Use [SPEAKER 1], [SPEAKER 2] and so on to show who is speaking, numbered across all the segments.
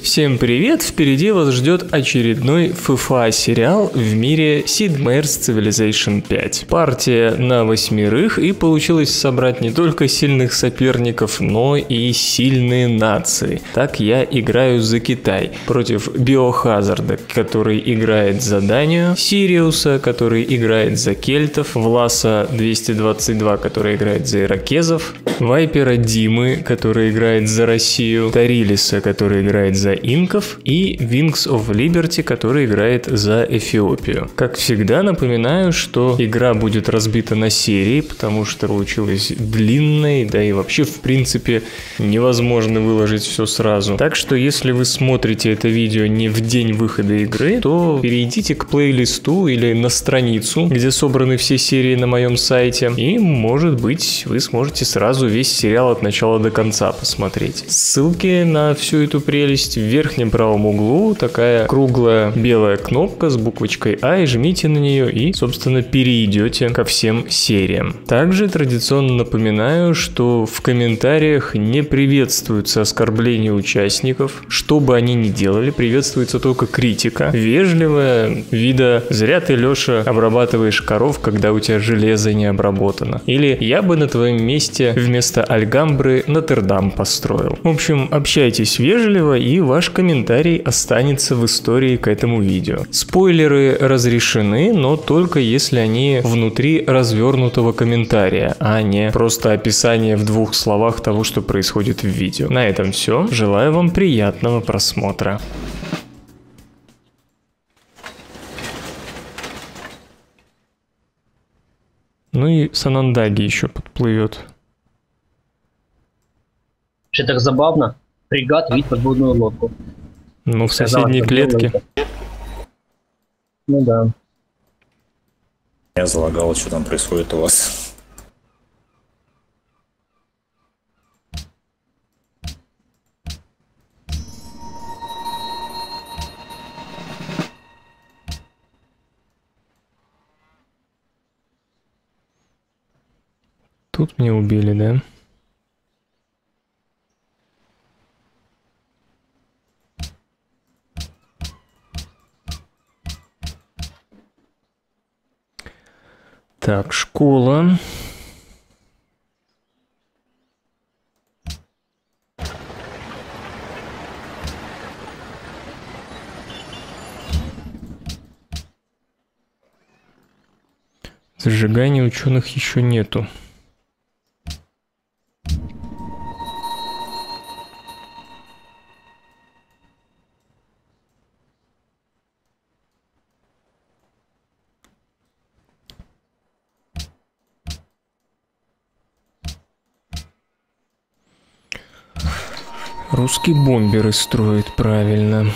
[SPEAKER 1] Всем привет! Впереди вас ждет очередной ФФА сериал в мире Sid Meier's Civilization 5. Партия на 8, и получилось собрать не только сильных соперников, но и сильные нации. Так я играю за Китай против Биохазарда, который играет за Данию, Сириуса, который играет за кельтов, Власа 222, который играет за иракезов, Вайпера Димы, который играет за Россию, Тарилиса, который играет за инков, и Wings of Liberty, который играет за Эфиопию. Как всегда, напоминаю, что игра будет разбита на серии, потому что получилось длинной, да и вообще, в принципе, невозможно выложить все сразу. Так что, если вы смотрите это видео не в день выхода игры, то перейдите к плейлисту или на страницу, где собраны все серии на моем сайте, и, может быть, вы сможете сразу весь сериал от начала до конца посмотреть. Ссылки на всю эту прелесть в верхнем правом углу, такая круглая белая кнопка с буквочкой А, и жмите на нее и, собственно, перейдете ко всем сериям. Также традиционно напоминаю, что в комментариях не приветствуются оскорбления участников, что бы они ни делали, приветствуется только критика, вежливая, вида «зря ты, Леша, обрабатываешь коров, когда у тебя железо не обработано», или «я бы на твоем месте вместо Альгамбры Нотр-Дам построил». В общем, общайтесь вежливо, и ваш комментарий останется в истории к этому видео. Спойлеры разрешены, но только если они внутри развернутого комментария, а не просто описание в 2 словах того, что происходит в видео. На этом все. Желаю вам приятного просмотра. Ну и Санандаги еще подплывет.
[SPEAKER 2] Вообще так забавно. Фрегат видит подводную лодку.
[SPEAKER 1] Ну, в соседней клетке.
[SPEAKER 2] Ну да.
[SPEAKER 3] Я залагал, что там происходит у вас.
[SPEAKER 1] Тут меня убили, да? Так, школа. Зажигания ученых еще нету. Русские бомберы строят правильно.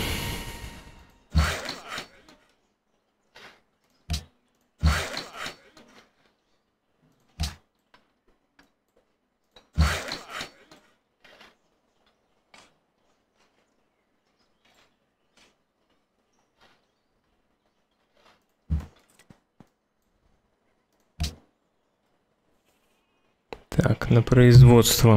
[SPEAKER 1] Так, на производство.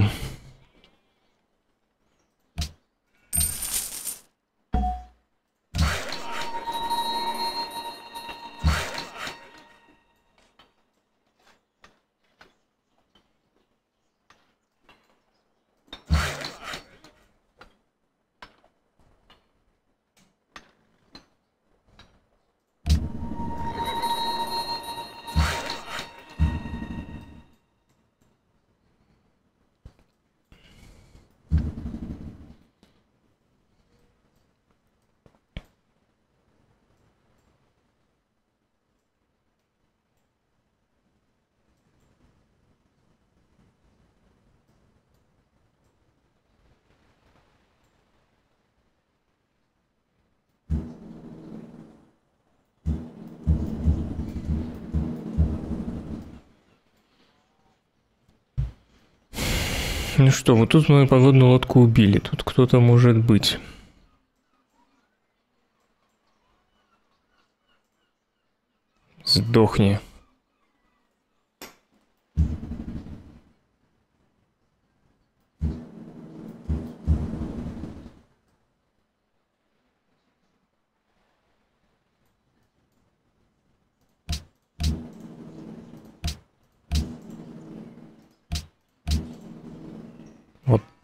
[SPEAKER 1] Ну что, вот тут мою подводную лодку убили. Тут кто-то может быть. Сдохни.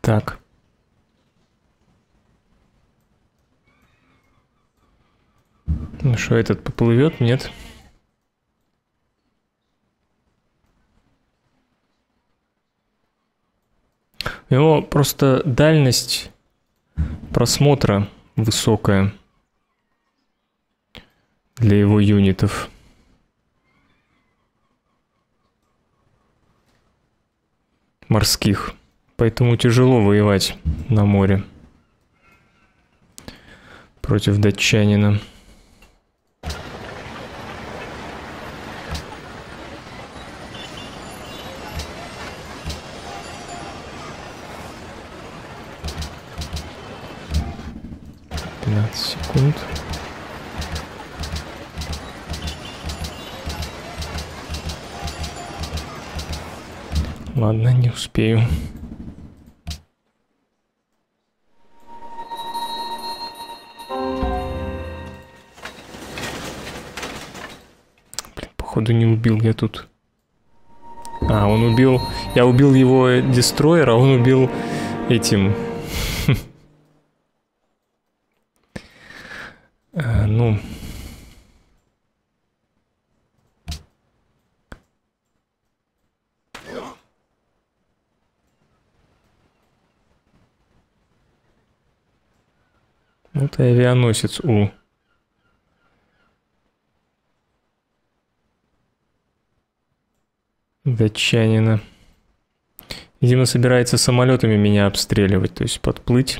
[SPEAKER 1] Так. Ну что, этот поплывет? Нет. У него просто дальность просмотра высокая для его юнитов. Морских. Поэтому тяжело воевать на море против датчанина. Секунд. Ладно, не успею. Блин, походу не убил я тут. А, он убил... Я убил его дестройер, а он убил этим... Ну... Вот и авианосец У. Датчанина. Видимо, собирается самолетами меня обстреливать, то есть подплыть.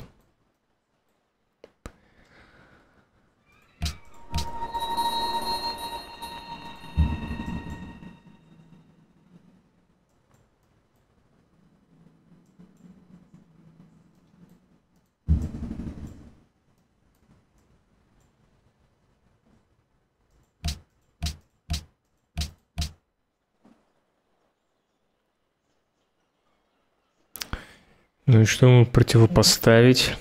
[SPEAKER 1] Ну и что ему противопоставить?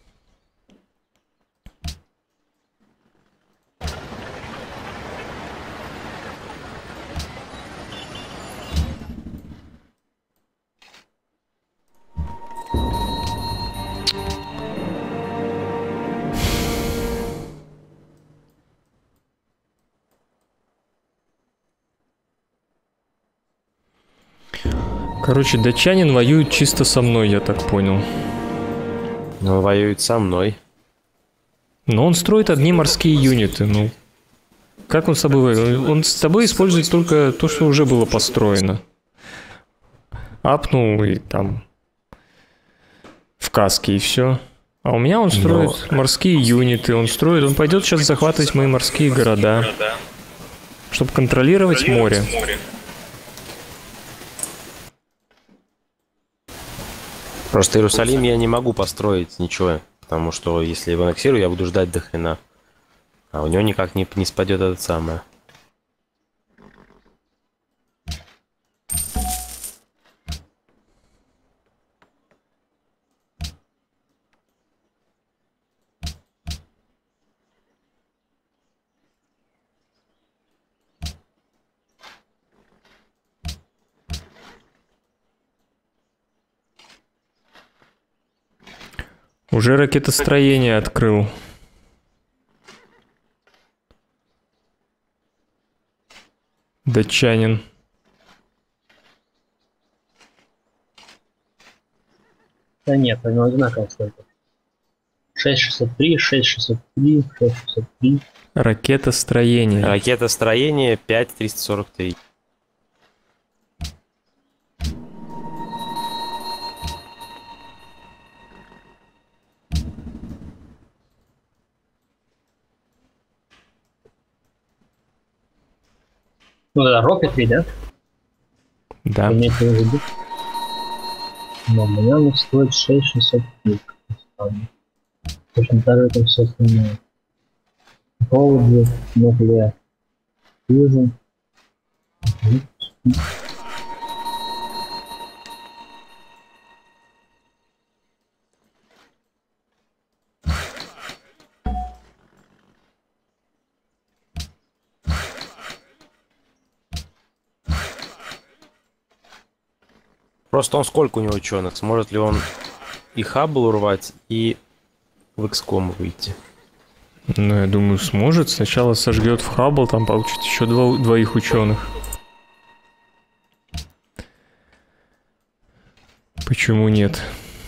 [SPEAKER 1] Короче, датчанин воюет чисто со мной, я так понял.
[SPEAKER 4] Он воюет со мной.
[SPEAKER 1] Но он строит одни морские юниты, ну. Как он с тобой воюет? Он с тобой использует только то, что уже было построено. Апнул и там в каске и все. А у меня он строит морские юниты, он пойдет сейчас захватывать мои морские города, чтобы контролировать море.
[SPEAKER 4] Просто Иерусалим я не могу построить ничего, потому что если его аннексирую, я буду ждать до хрена. А у него никак не спадет этот самый.
[SPEAKER 1] Уже ракетостроение открыл. Датчанин.
[SPEAKER 2] Да нет, они одинаково стоят. 663, 663, 663.
[SPEAKER 1] Ракетостроение.
[SPEAKER 4] Ракетостроение 5343.
[SPEAKER 2] Ну да, Rocketry, да?
[SPEAKER 1] Да.
[SPEAKER 2] Имеется в виду. Но у меня он стоит 6603. Точно так же, как все остальное. Голуби, Nuclear Fusion.
[SPEAKER 4] Просто он сколько у него ученых? Сможет ли он и Хаббл урвать, и в XCOM выйти.
[SPEAKER 1] Ну, я думаю, сможет. Сначала сожгет в Хаббл, там получит еще двоих ученых. Почему нет?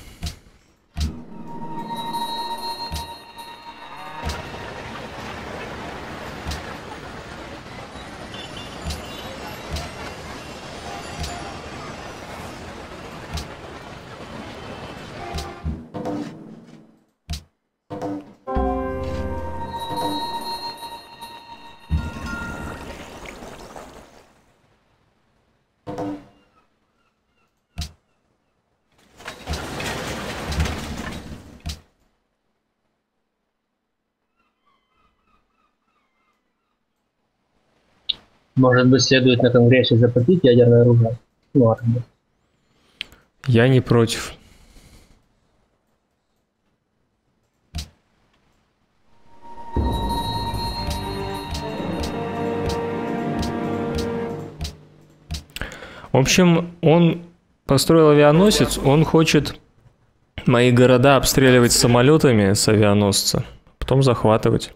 [SPEAKER 2] Может быть, следует на Конгрессе запретить ядерное оружие? Ну, атомное.
[SPEAKER 1] Я не против. В общем, он построил авианосец, он хочет мои города обстреливать самолетами с авианосца, потом захватывать.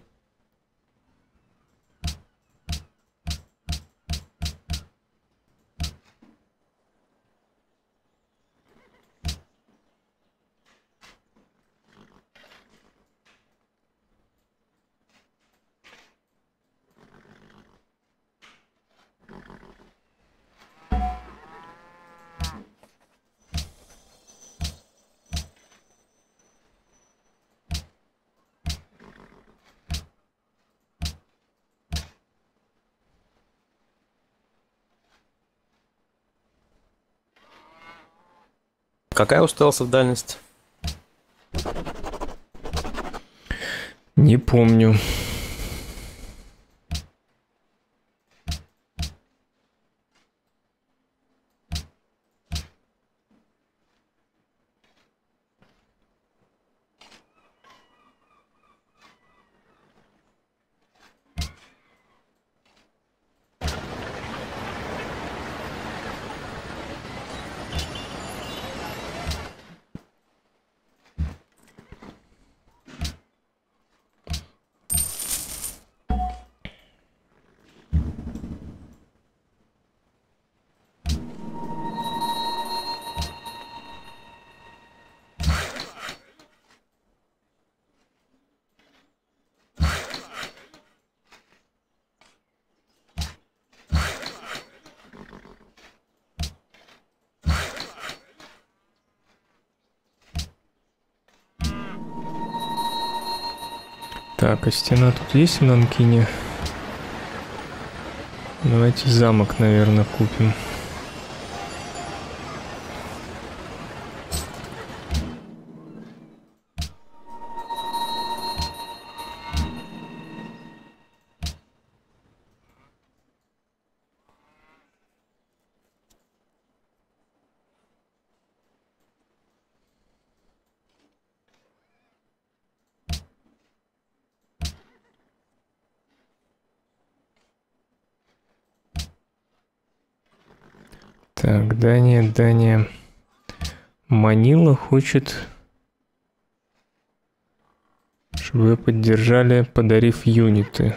[SPEAKER 4] Какая у стелсов дальность?
[SPEAKER 1] Не помню. Так, а стена тут есть в Нанкине? Давайте замок, наверное, купим. Так, Дания. Манила хочет, чтобы вы поддержали, подарив юниты.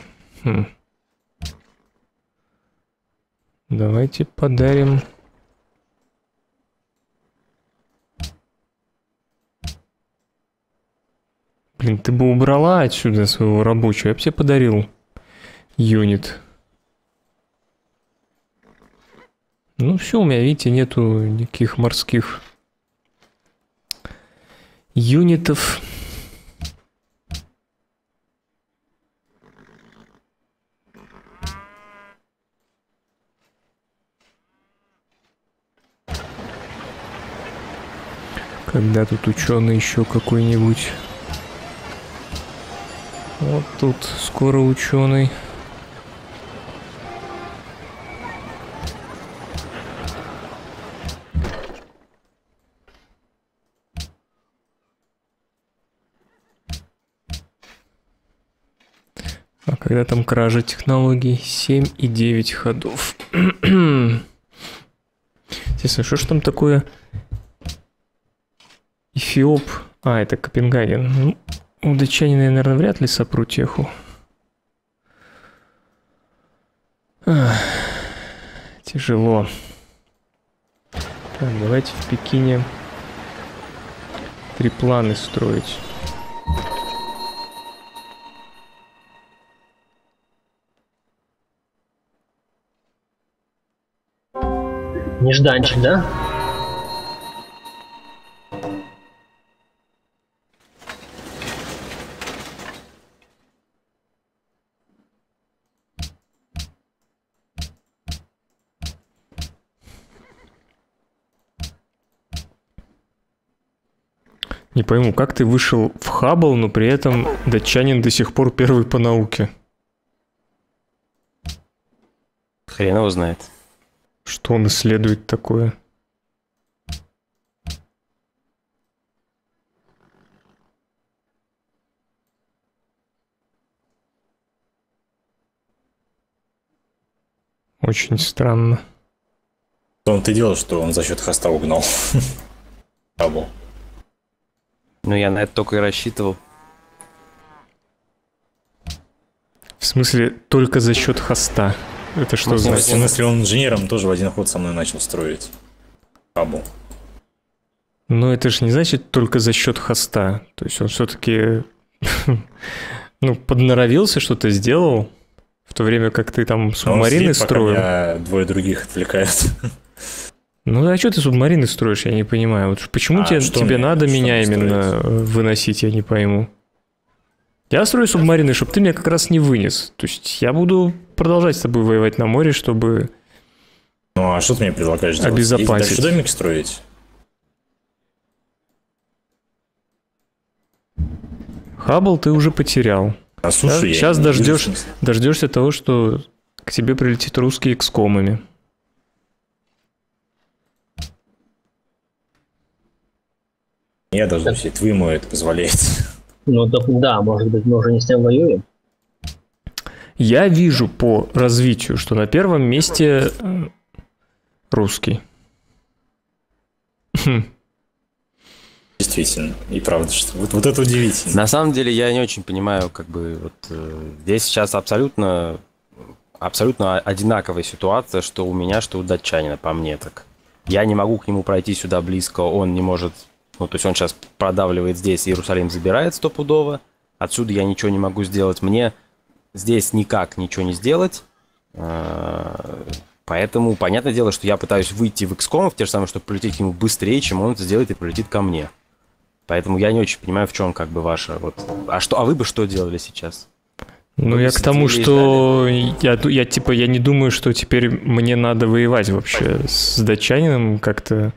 [SPEAKER 1] Давайте подарим. Блин, ты бы убрала отсюда своего рабочего, я бы тебе подарил юнит. Ну все, у меня, видите, нету никаких морских юнитов. Когда тут ученый еще какой-нибудь? Вот тут скоро ученый. А когда там кража технологий? 7 и 9 ходов. Интересно, что ж там такое Эфиоп... А, это Копенгаген. Ну, у датчанина я, наверное, вряд ли сопру теху. Тяжело. Так, давайте в Пекине трипланы строить.
[SPEAKER 2] Нежданчик, да?
[SPEAKER 1] Не пойму, как ты вышел в Хаббл, но при этом датчанин до сих пор первый по науке?
[SPEAKER 4] Хрен его знает.
[SPEAKER 1] Что он исследует такое? Очень странно.
[SPEAKER 3] Что он-то делал, что он за счет хоста угнал. Хаббл.
[SPEAKER 4] Ну, я на это только и рассчитывал.
[SPEAKER 1] В смысле, только за счет хоста. Это что
[SPEAKER 3] Ну, в
[SPEAKER 1] значит?
[SPEAKER 3] смысле, он инженером тоже в один ход со мной начал строить. Хаббл.
[SPEAKER 1] Но это же не значит только за счет хоста. То есть он все-таки ну, подноровился, что-то сделал, в то время как ты там субмарины строил.
[SPEAKER 3] Пока меня двое других отвлекают.
[SPEAKER 1] Ну а что ты субмарины строишь, я не понимаю. Вот почему тебе надо меня именно выносить, я не пойму. Я строю субмарины, чтобы ты меня как раз не вынес. То есть я буду продолжать с тобой воевать на море, чтобы...
[SPEAKER 3] Ну а что ты мне предлагаешь делать?
[SPEAKER 1] Обезопасить.
[SPEAKER 3] Дальше домик строить?
[SPEAKER 1] Хаббл ты уже потерял.
[SPEAKER 3] А сушу я
[SPEAKER 1] Сейчас
[SPEAKER 3] не вижу смысла.
[SPEAKER 1] дождешься того, что к тебе прилетит русский экскомами.
[SPEAKER 3] Я дождусь, и ему это позволяет.
[SPEAKER 2] Ну, да, может быть, мы уже не с ним воюем.
[SPEAKER 1] Я вижу по развитию, что на первом месте русский.
[SPEAKER 3] Действительно, и правда, что вот это удивительно.
[SPEAKER 4] На самом деле, я не очень понимаю, как бы, вот здесь сейчас абсолютно одинаковая ситуация, что у меня, что у датчанина, по мне так. Я не могу к нему пройти сюда близко, он не может... Ну, то есть он сейчас продавливает здесь, Иерусалим забирает стопудово. Отсюда я ничего не могу сделать. Мне здесь никак ничего не сделать. Поэтому, понятное дело, что я пытаюсь выйти в XCOM, в те же самые, чтобы полететь к нему быстрее, чем он это сделает и полетит ко мне. Поэтому я не очень понимаю, в чем как бы ваша... Вот. А вы бы что делали сейчас?
[SPEAKER 1] Ну, я к тому, что я не думаю, что теперь мне надо воевать вообще с датчанином как-то...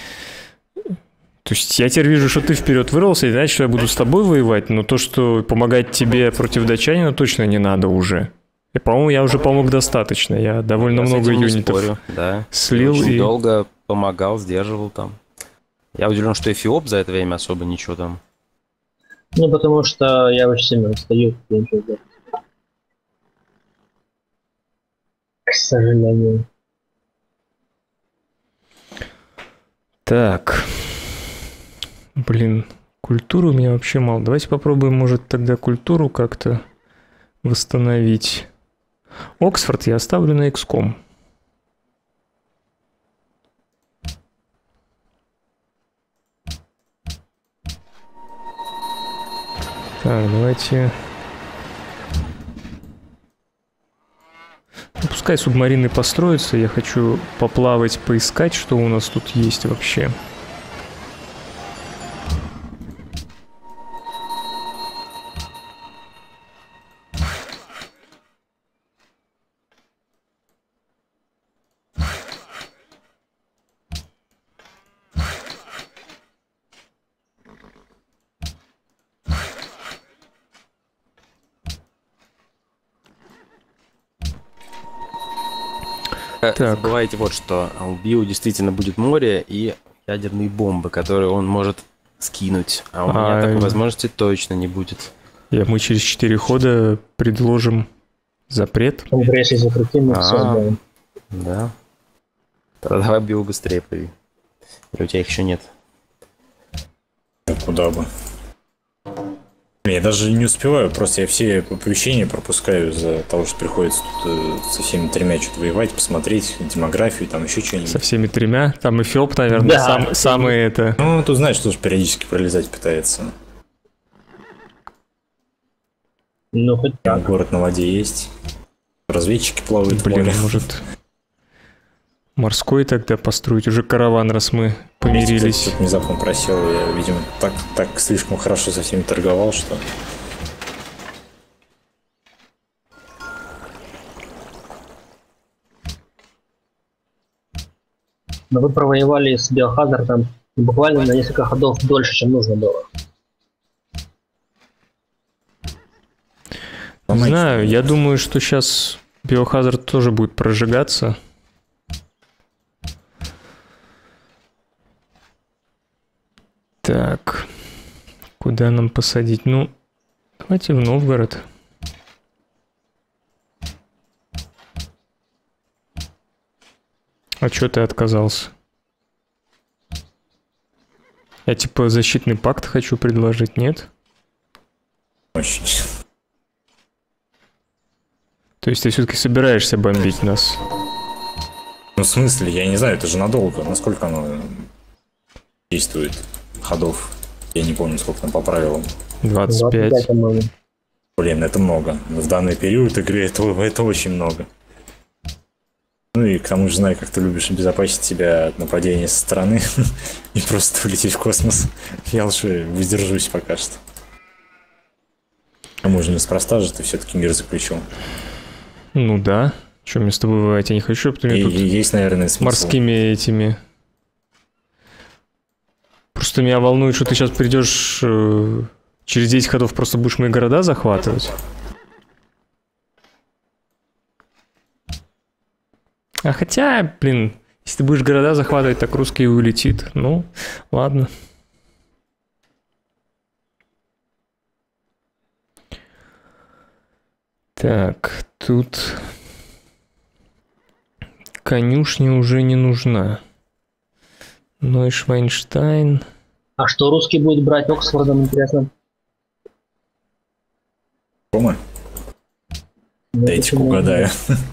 [SPEAKER 1] То есть я теперь вижу, что ты вперед вырвался, и значит, что я буду с тобой воевать, но то, что помогать тебе против датчанина, точно не надо уже. И, по-моему, я уже помог достаточно. Я довольно много юнитов слил.
[SPEAKER 4] Очень долго помогал, сдерживал там. Я удивлен, что Эфиоп за это время особо ничего там.
[SPEAKER 2] Ну, потому что я очень сильно устаю. К сожалению.
[SPEAKER 1] Так... Блин, культуры у меня вообще мало. Давайте попробуем, может, тогда культуру как-то восстановить. Оксфорд я оставлю на XCOM. Так, давайте... Ну, пускай субмарины построятся. Я хочу поплавать, поискать, что у нас тут есть вообще.
[SPEAKER 4] Забывайте вот что. У Био действительно будет море и ядерные бомбы, которые он может скинуть. А у меня такой возможности точно не будет.
[SPEAKER 1] Мы через 4 хода предложим запрет.
[SPEAKER 2] Если запретим, мы все отдаем.
[SPEAKER 4] Да. Тогда давай Био быстрее появи. Или у тебя их еще нет?
[SPEAKER 3] Куда бы. Я даже не успеваю, просто я все оповещения пропускаю из-за того, что приходится тут со всеми тремя что-то воевать, посмотреть демографию, там еще что-нибудь.
[SPEAKER 1] Со всеми тремя? Там Эфиоп, наверное,
[SPEAKER 2] Да.
[SPEAKER 1] самый это...
[SPEAKER 3] Ну, тут знаешь, тоже периодически пролезать пытается.
[SPEAKER 2] Ну, хоть так.
[SPEAKER 3] Город на воде есть. Разведчики плавают в
[SPEAKER 1] Блин,
[SPEAKER 3] море.
[SPEAKER 1] может... Морской тогда построить, уже караван, раз мы
[SPEAKER 3] Кстати,
[SPEAKER 1] помирились.
[SPEAKER 3] тут внезапно просел, я, видимо, так слишком хорошо со всеми торговал, что...
[SPEAKER 2] Но вы провоевали с Биохазардом буквально на несколько ходов дольше, чем нужно было.
[SPEAKER 1] Не знаю, я думаю, что сейчас Биохазард тоже будет прожигаться. Так, куда нам посадить? Ну, давайте в Новгород. А чё ты отказался? Я типа защитный пакт хочу предложить, нет?
[SPEAKER 3] Очень.
[SPEAKER 1] То есть ты все-таки собираешься бомбить нас?
[SPEAKER 3] Ну, в смысле, я не знаю, это же надолго. Насколько оно действует? Ходов. Я не помню, сколько там по правилам.
[SPEAKER 1] 25.
[SPEAKER 2] по-моему.
[SPEAKER 3] Блин, это много. В данный период игры это очень много. Ну и к тому же знаю, как ты любишь обезопасить себя от нападения со стороны и просто улететь в космос. Я лучше воздержусь пока что. А может, неспроста же ты все-таки мир заключил.
[SPEAKER 1] Ну да. Че, мне с тобой воевать? Я не хочу, потому
[SPEAKER 3] И
[SPEAKER 1] что тут
[SPEAKER 3] есть, наверное, смысл.
[SPEAKER 1] морскими этими... Просто меня волнует, что ты сейчас придешь через 10 ходов просто будешь мои города захватывать. А хотя, блин, если ты будешь города захватывать, так русский и улетит. Ну, ладно. Так, тут конюшня уже не нужна. Нойшвайнштайн.
[SPEAKER 2] А что русский будет брать Оксфордом, интересно?
[SPEAKER 3] Кома?
[SPEAKER 2] Ну,
[SPEAKER 3] Дайте
[SPEAKER 2] почему?
[SPEAKER 3] угадаю.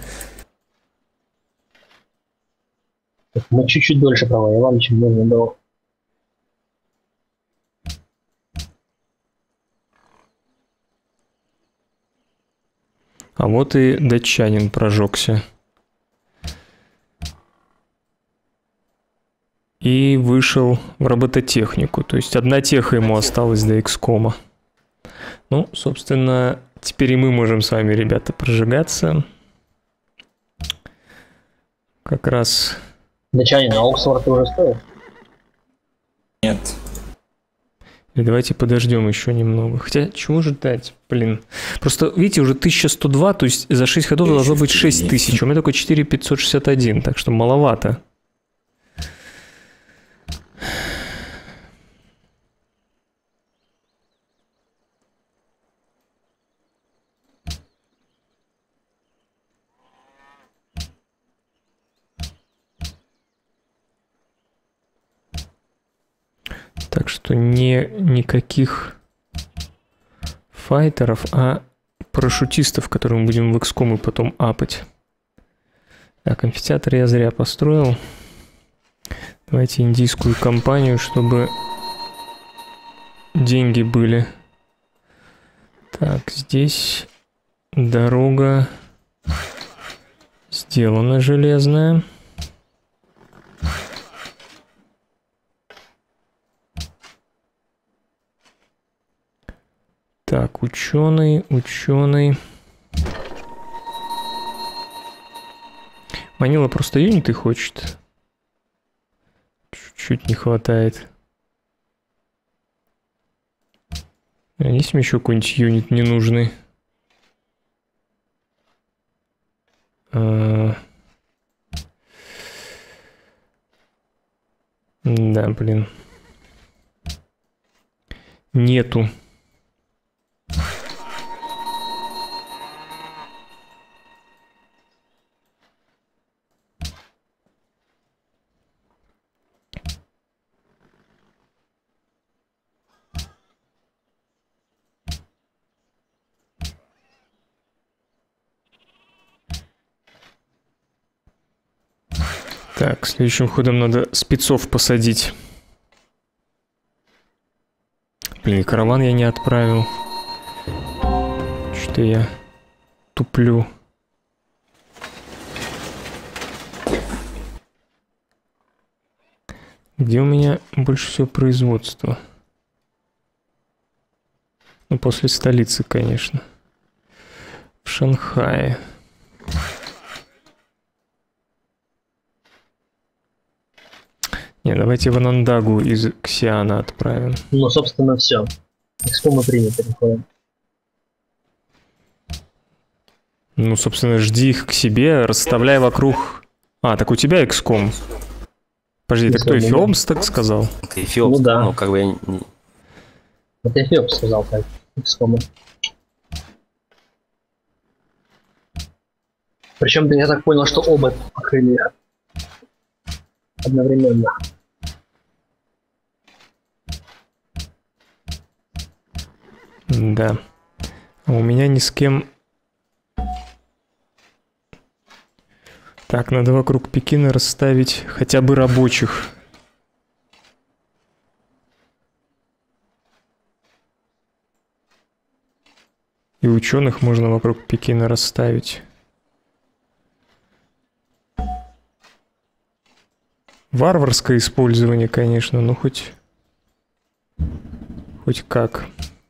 [SPEAKER 2] Мы чуть-чуть дольше провоевали, чем нужно было.
[SPEAKER 1] А вот и датчанин прожегся. И вышел в робототехнику. То есть одна теха ему осталась до XCOM. Ну, собственно, теперь и мы можем с вами, ребята, прожигаться. Как раз...
[SPEAKER 2] Датчанин, а Оксфорд уже стоит?
[SPEAKER 3] Нет.
[SPEAKER 1] И давайте подождем еще немного. Хотя, чего ждать? Блин. Просто, видите, уже 1102, то есть за 6 ходов должно быть 6000. У меня только 4561, так что маловато. Так что никаких файтеров, а парашютистов, которые мы будем в XCOM и потом апать. Так, амфитеатр я зря построил. Давайте индийскую компанию, чтобы деньги были. Так, здесь дорога сделана железная. Так, ученый. Манила просто юниты хочет. Чуть-чуть не хватает. А есть мне еще какой-нибудь юнит ненужный? Да, блин. Нету. Так, следующим ходом надо спецов посадить. Блин, караван я не отправил. Что-то я туплю. Где у меня больше всего производства? Ну, после столицы, конечно. В Шанхае. Не, давайте в Анандагу из Ксиана отправим.
[SPEAKER 2] Ну, собственно, все. Экспо мы приняли, переходим.
[SPEAKER 1] Ну, собственно, жди их к себе, расставляй вокруг... А, так у тебя XCOM. Подожди, это кто, Эфиопс так сказал?
[SPEAKER 4] Эфиопс,
[SPEAKER 2] Ну да.
[SPEAKER 4] ну как бы я
[SPEAKER 2] Это Эфиоп сказал так. Экспо. Причем я так понял, что оба покрыли одновременно.
[SPEAKER 1] Да. А у меня ни с кем... Так, надо вокруг Пекина расставить хотя бы рабочих. И ученых можно вокруг Пекина расставить. Варварское использование, конечно, но хоть как.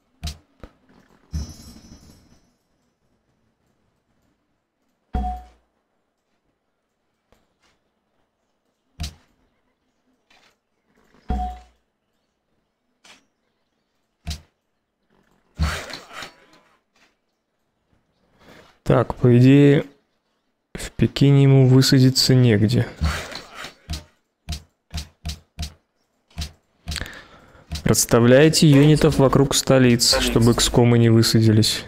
[SPEAKER 1] Так, по идее, в Пекине ему высадиться негде. Расставляйте юнитов вокруг столиц, чтобы XCOM не высадились.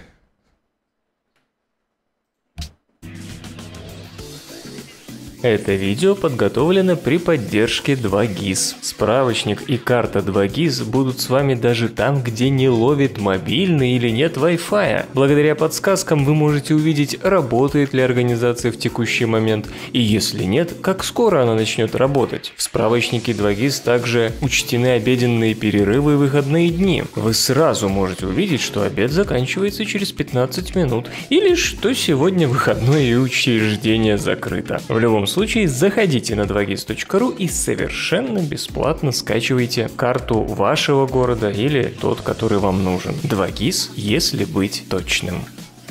[SPEAKER 1] Это видео подготовлено при поддержке 2GIS. Справочник и карта 2GIS будут с вами даже там, где не ловит мобильный или нет Wi-Fi. Благодаря подсказкам вы можете увидеть, работает ли организация в текущий момент, и если нет, как скоро она начнет работать. В справочнике 2GIS также учтены обеденные перерывы и выходные дни. Вы сразу можете увидеть, что обед заканчивается через 15 минут, или что сегодня выходной и учреждение закрыто. В любом случае, заходите на 2gis.ru и совершенно бесплатно скачивайте карту вашего города или тот, который вам нужен. 2GIS, если быть точным.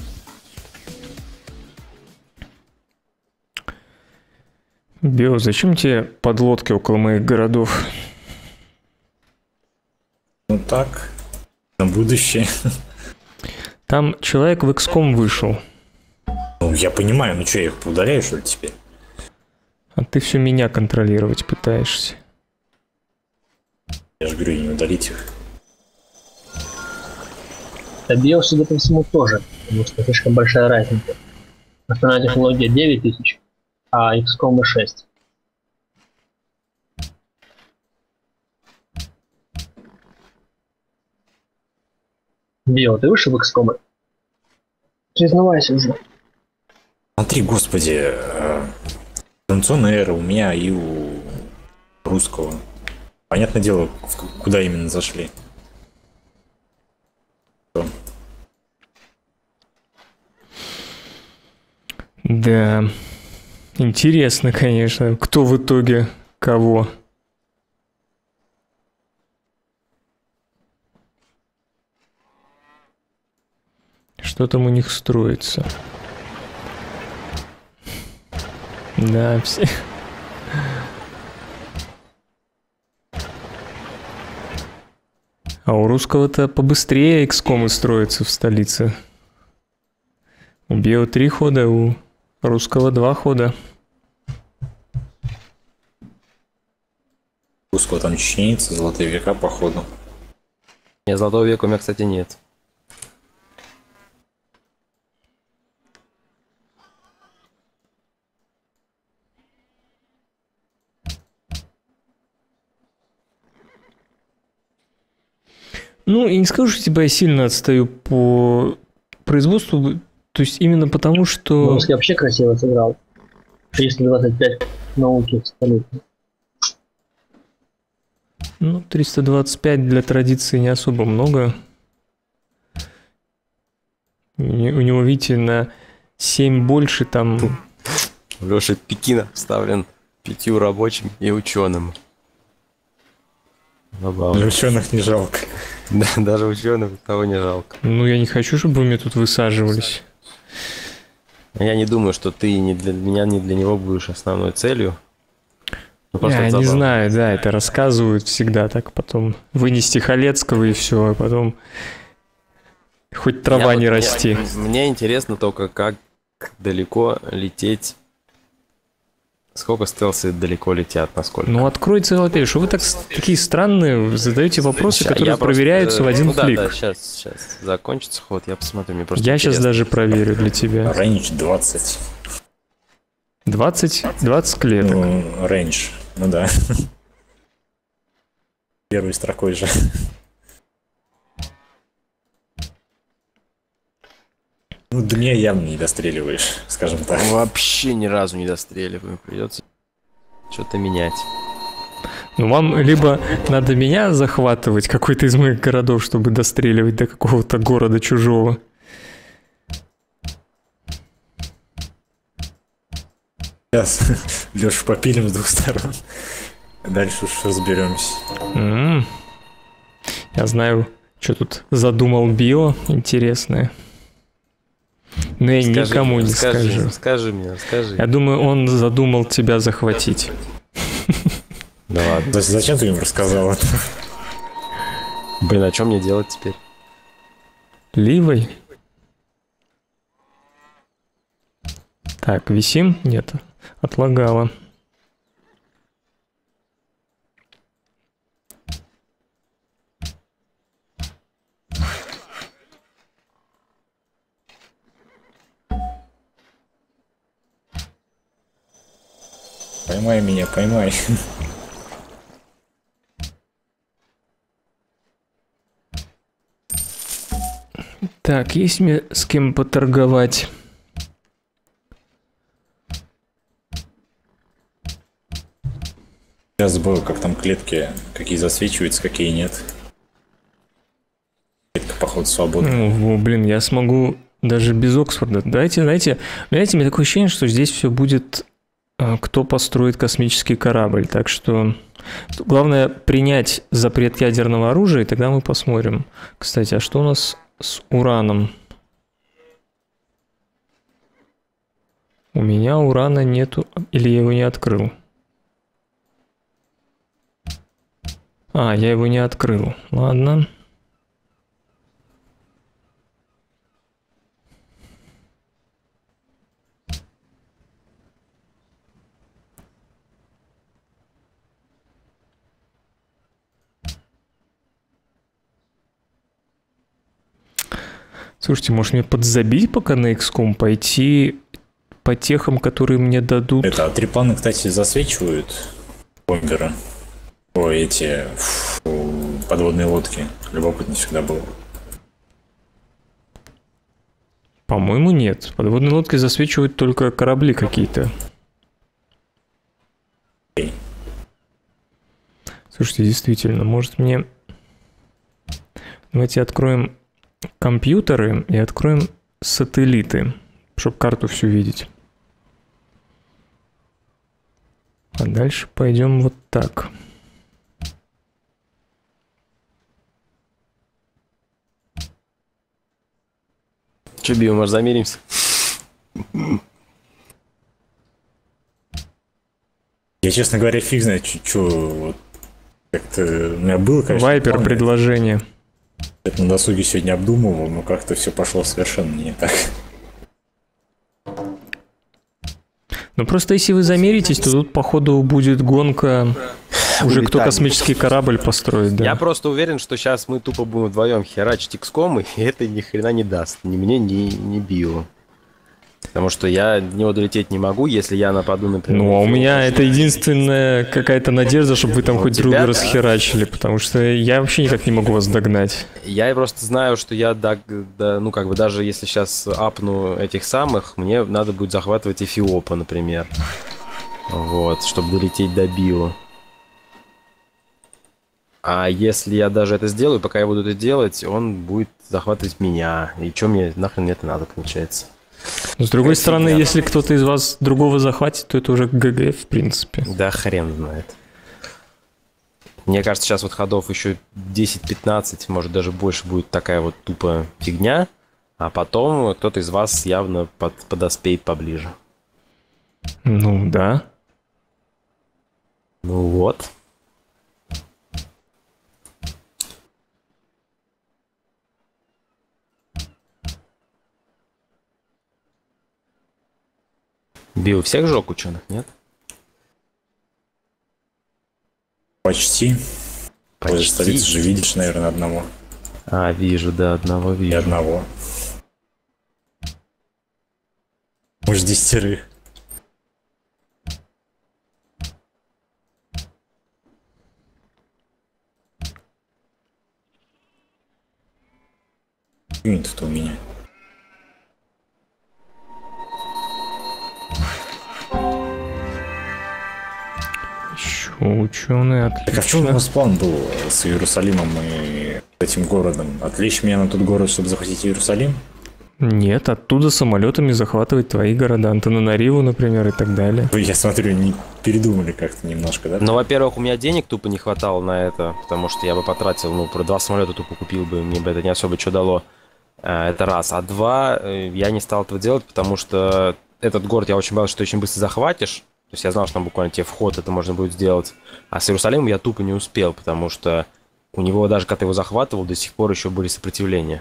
[SPEAKER 1] Био, зачем тебе подлодки около моих городов?
[SPEAKER 3] Ну так, на будущее.
[SPEAKER 1] Там человек в XCOM вышел.
[SPEAKER 3] Ну, я понимаю, ну что, я их удаляю, что ли, теперь?
[SPEAKER 1] А ты все меня контролировать пытаешься.
[SPEAKER 3] Я же говорю, не удалить их.
[SPEAKER 2] Био, судя по всему, тоже, потому что слишком большая разница. Основная технология 9000, а XCOM 6. Био, ты вышел в XCOM? Признавайся уже.
[SPEAKER 3] Смотри, господи, информационная эра у меня и у русского. Понятное дело, куда именно зашли.
[SPEAKER 1] Да, интересно, конечно, кто в итоге кого. Что там у них строится? Да, все. А у русского-то побыстрее XCOM строится в столице. У Био 3 хода, у русского 2 хода.
[SPEAKER 3] Русского там чеченец, золотые века, походу.
[SPEAKER 4] Нет, золотого века у меня, кстати, нет.
[SPEAKER 1] Ну, и не скажу, что я сильно отстаю по производству, то есть именно потому, что...
[SPEAKER 2] Русский вообще красиво сыграл. 325 науки в столице.
[SPEAKER 1] Ну, 325 для традиции не особо много. У него, видите, на 7 больше там...
[SPEAKER 4] Леша Пекин вставлен 5 рабочим и ученым.
[SPEAKER 3] Для ученых не жалко.
[SPEAKER 4] Да, даже ученых того не жалко.
[SPEAKER 1] Ну, я не хочу, чтобы вы мне тут высаживались.
[SPEAKER 4] Я не думаю, что ты ни для меня, ни для него будешь основной целью. Ну,
[SPEAKER 1] Я не знаю, да, это рассказывают всегда так, потом вынести Халецкого и все, а потом хоть трава не расти.
[SPEAKER 4] Мне интересно только, как далеко лететь. Сколько стелсы далеко летят, насколько?
[SPEAKER 1] Ну, открой целопель. Что вы такие странные задаете вопросы, которые проверяются в один клик?
[SPEAKER 4] Да, сейчас закончится ход, я посмотрю. Мне просто
[SPEAKER 1] я сейчас даже проверю для тебя.
[SPEAKER 3] Рейндж 20.
[SPEAKER 1] 20 клеток.
[SPEAKER 3] Ну, рейндж, ну да. Первой строкой же. Ну, до меня явно не достреливаешь, скажем так.
[SPEAKER 4] Вообще ни разу не достреливаю. Придется что-то менять.
[SPEAKER 1] Ну, вам либо надо меня захватывать, какой-то из моих городов, чтобы достреливать до какого-то города чужого.
[SPEAKER 3] Сейчас Лешу попилим с двух сторон. Дальше уж разберемся.
[SPEAKER 1] Я знаю, что тут задумал Био интересное. Но я никому не скажу.
[SPEAKER 4] Расскажи мне, расскажи.
[SPEAKER 1] Я думаю, он задумал тебя захватить.
[SPEAKER 4] Да ладно.
[SPEAKER 3] Зачем ты им рассказал это?
[SPEAKER 4] Блин, а что мне делать теперь?
[SPEAKER 1] Ливой? Так, висим? Нет, отлагало.
[SPEAKER 3] Поймай меня, поймай.
[SPEAKER 1] Так, есть мне с кем поторговать?
[SPEAKER 3] Я забыл, как там клетки, какие засвечиваются, какие нет. Клетка, походу, свободная.
[SPEAKER 1] О, блин, я смогу даже без Оксфорда. Давайте, знаете, у меня такое ощущение, что здесь все будет... кто построит космический корабль. Так что главное принять запрет ядерного оружия, и тогда мы посмотрим. Кстати, а что у нас с ураном? У меня урана нету. Или я его не открыл? А, я его не открыл. Ладно. Слушайте, может мне подзабить пока на XCOM, пойти по техам, которые мне дадут?
[SPEAKER 3] Это трипланы, кстати, засвечивают бомбера. Ой, эти подводные лодки. Любопытно всегда было.
[SPEAKER 1] По-моему, нет. Подводные лодки засвечивают только корабли какие-то. Слушайте, действительно, может мне... Давайте откроем компьютеры и откроем сателлиты, чтобы карту всю видеть. А дальше пойдем вот так.
[SPEAKER 4] Че, Био, может, замеримся?
[SPEAKER 3] Я, честно говоря, фиг знает, что вот, как-то у меня было, конечно,
[SPEAKER 1] Вайпер
[SPEAKER 3] планы.
[SPEAKER 1] предложение.
[SPEAKER 3] Это на досуге сегодня обдумывал, но как-то все пошло совершенно не так.
[SPEAKER 1] Ну просто если вы замеритесь, то тут походу будет гонка, уже кто космический корабль построит, да.
[SPEAKER 4] Я просто уверен, что сейчас мы тупо будем вдвоем херачить XCOM, и это ни хрена не даст. Ни мне, ни Био. Потому что я до него долететь не могу, если я нападу, например...
[SPEAKER 1] Ну, а у меня это единственная какая-то надежда, чтобы вы там хоть друга расхерачили, потому что я вообще никак не могу вас догнать.
[SPEAKER 4] Я просто знаю, что я, ну, как бы, даже если сейчас апну этих самых, мне надо будет захватывать Эфиопа, например. Вот, чтобы долететь до био. А если я даже это сделаю, пока я буду это делать, он будет захватывать меня. И что мне нахрен это надо, получается?
[SPEAKER 1] Но с другой стороны, если кто-то из вас другого захватит, то это уже ГГ, в принципе.
[SPEAKER 4] Да хрен знает. Мне кажется, сейчас вот ходов еще 10-15, может даже больше будет такая вот тупая фигня. А потом кто-то из вас явно подоспеет поближе.
[SPEAKER 1] Ну, да.
[SPEAKER 4] Ну вот. Био всех жёг ученых, нет?
[SPEAKER 3] Почти. Возле
[SPEAKER 4] Почти.
[SPEAKER 3] столицы же видишь, наверное, одного.
[SPEAKER 4] А, вижу, да, одного
[SPEAKER 3] И
[SPEAKER 4] вижу.
[SPEAKER 3] одного. Может, 10. Юнит-то у меня.
[SPEAKER 1] Еще ученые,
[SPEAKER 3] Так а в чем у
[SPEAKER 1] отлично.
[SPEAKER 3] вас план был с Иерусалимом и этим городом? Отвлечь меня на тот город, чтобы захватить Иерусалим?
[SPEAKER 1] Нет, оттуда самолетами захватывать твои города, Антананариву, например, и так далее.
[SPEAKER 3] Вы, я смотрю, не передумали как-то немножко, да?
[SPEAKER 4] Ну, во-первых, у меня денег тупо не хватало на это, потому что я бы потратил, ну, про 2 самолета тупо купил бы, мне бы это не особо что дало. Это раз. А 2, я не стал этого делать, потому что этот город, я очень боялся, что ты очень быстро захватишь. То есть я знал, что там буквально тебе вход это можно будет сделать. А с Иерусалимом я тупо не успел, потому что у него даже когда ты его захватывал, до сих пор еще были сопротивления.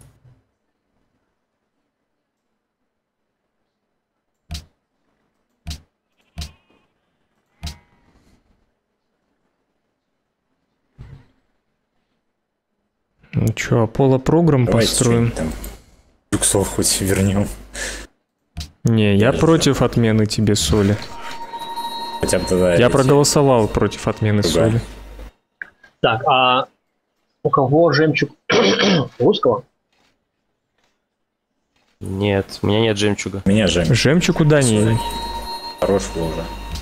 [SPEAKER 1] Ну что, Аполло-программ
[SPEAKER 3] Давайте
[SPEAKER 1] построим?
[SPEAKER 3] что-нибудь там люксов хоть вернем.
[SPEAKER 1] Не, я против отмены тебе соли.
[SPEAKER 3] Хотя бы тогда
[SPEAKER 1] Я
[SPEAKER 3] эти-
[SPEAKER 1] проголосовал против отмены
[SPEAKER 3] Другая.
[SPEAKER 1] соли.
[SPEAKER 2] Так, а у кого жемчуг русского?
[SPEAKER 4] Нет, у меня нет жемчуга.
[SPEAKER 3] Меня же
[SPEAKER 1] Жемчуг у Дании.
[SPEAKER 3] хорошего уже.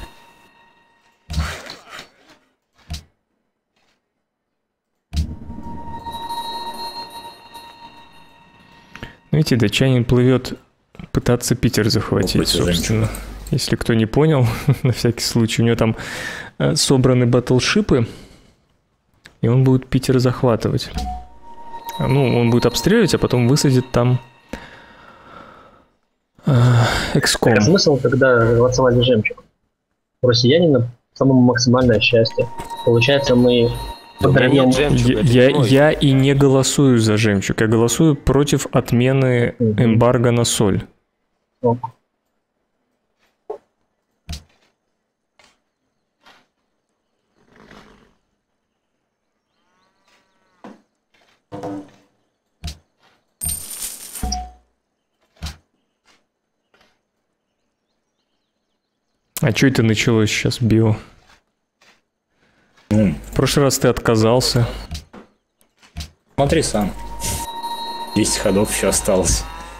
[SPEAKER 1] Видите, датчанин плывет пытаться Питер захватить,
[SPEAKER 3] Опыт
[SPEAKER 1] собственно. Если кто не понял, на всякий случай, у него там собраны батлшипы, и он будет Питер захватывать. Ну, он будет обстреливать, а потом высадит там экском.
[SPEAKER 2] Так, а смысл, когда голосовали жемчуг? У россиянина самое максимальное счастье. Получается, мы
[SPEAKER 4] Да у меня
[SPEAKER 2] подорвем...
[SPEAKER 4] нет жемчуга. это
[SPEAKER 1] Я,
[SPEAKER 4] не мой.
[SPEAKER 1] я и не голосую за жемчуг, я голосую против отмены эмбарго на соль. А что это началось сейчас, Био?
[SPEAKER 3] Ну,
[SPEAKER 1] В прошлый раз ты отказался.
[SPEAKER 3] смотри сам. 10 ходов еще осталось.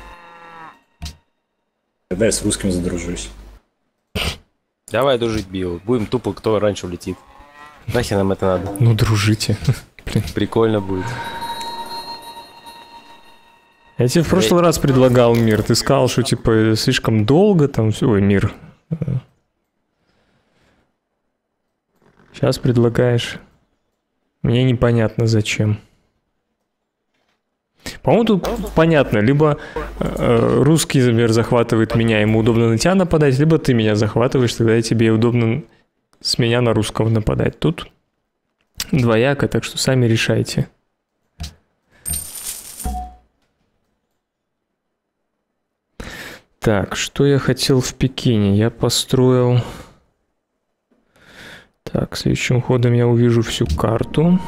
[SPEAKER 3] Когда я с русским задружусь.
[SPEAKER 4] Давай дружить, Био. Будем тупо, кто раньше улетит. Нахер нам это надо?
[SPEAKER 1] Ну, дружите.
[SPEAKER 4] Прикольно будет.
[SPEAKER 1] Я тебе в прошлый раз предлагал мир. Ты сказал, что типа слишком долго там все. Ой, мир. Сейчас предлагаешь. Мне непонятно зачем. По-моему, тут понятно. Либо русский мир захватывает меня, ему удобно на тебя нападать, либо ты меня захватываешь, тогда тебе удобно с меня на русского нападать. Тут двояко, так что сами решайте. Так, что я хотел в Пекине? Я построил... Так, следующим ходом я увижу всю карту.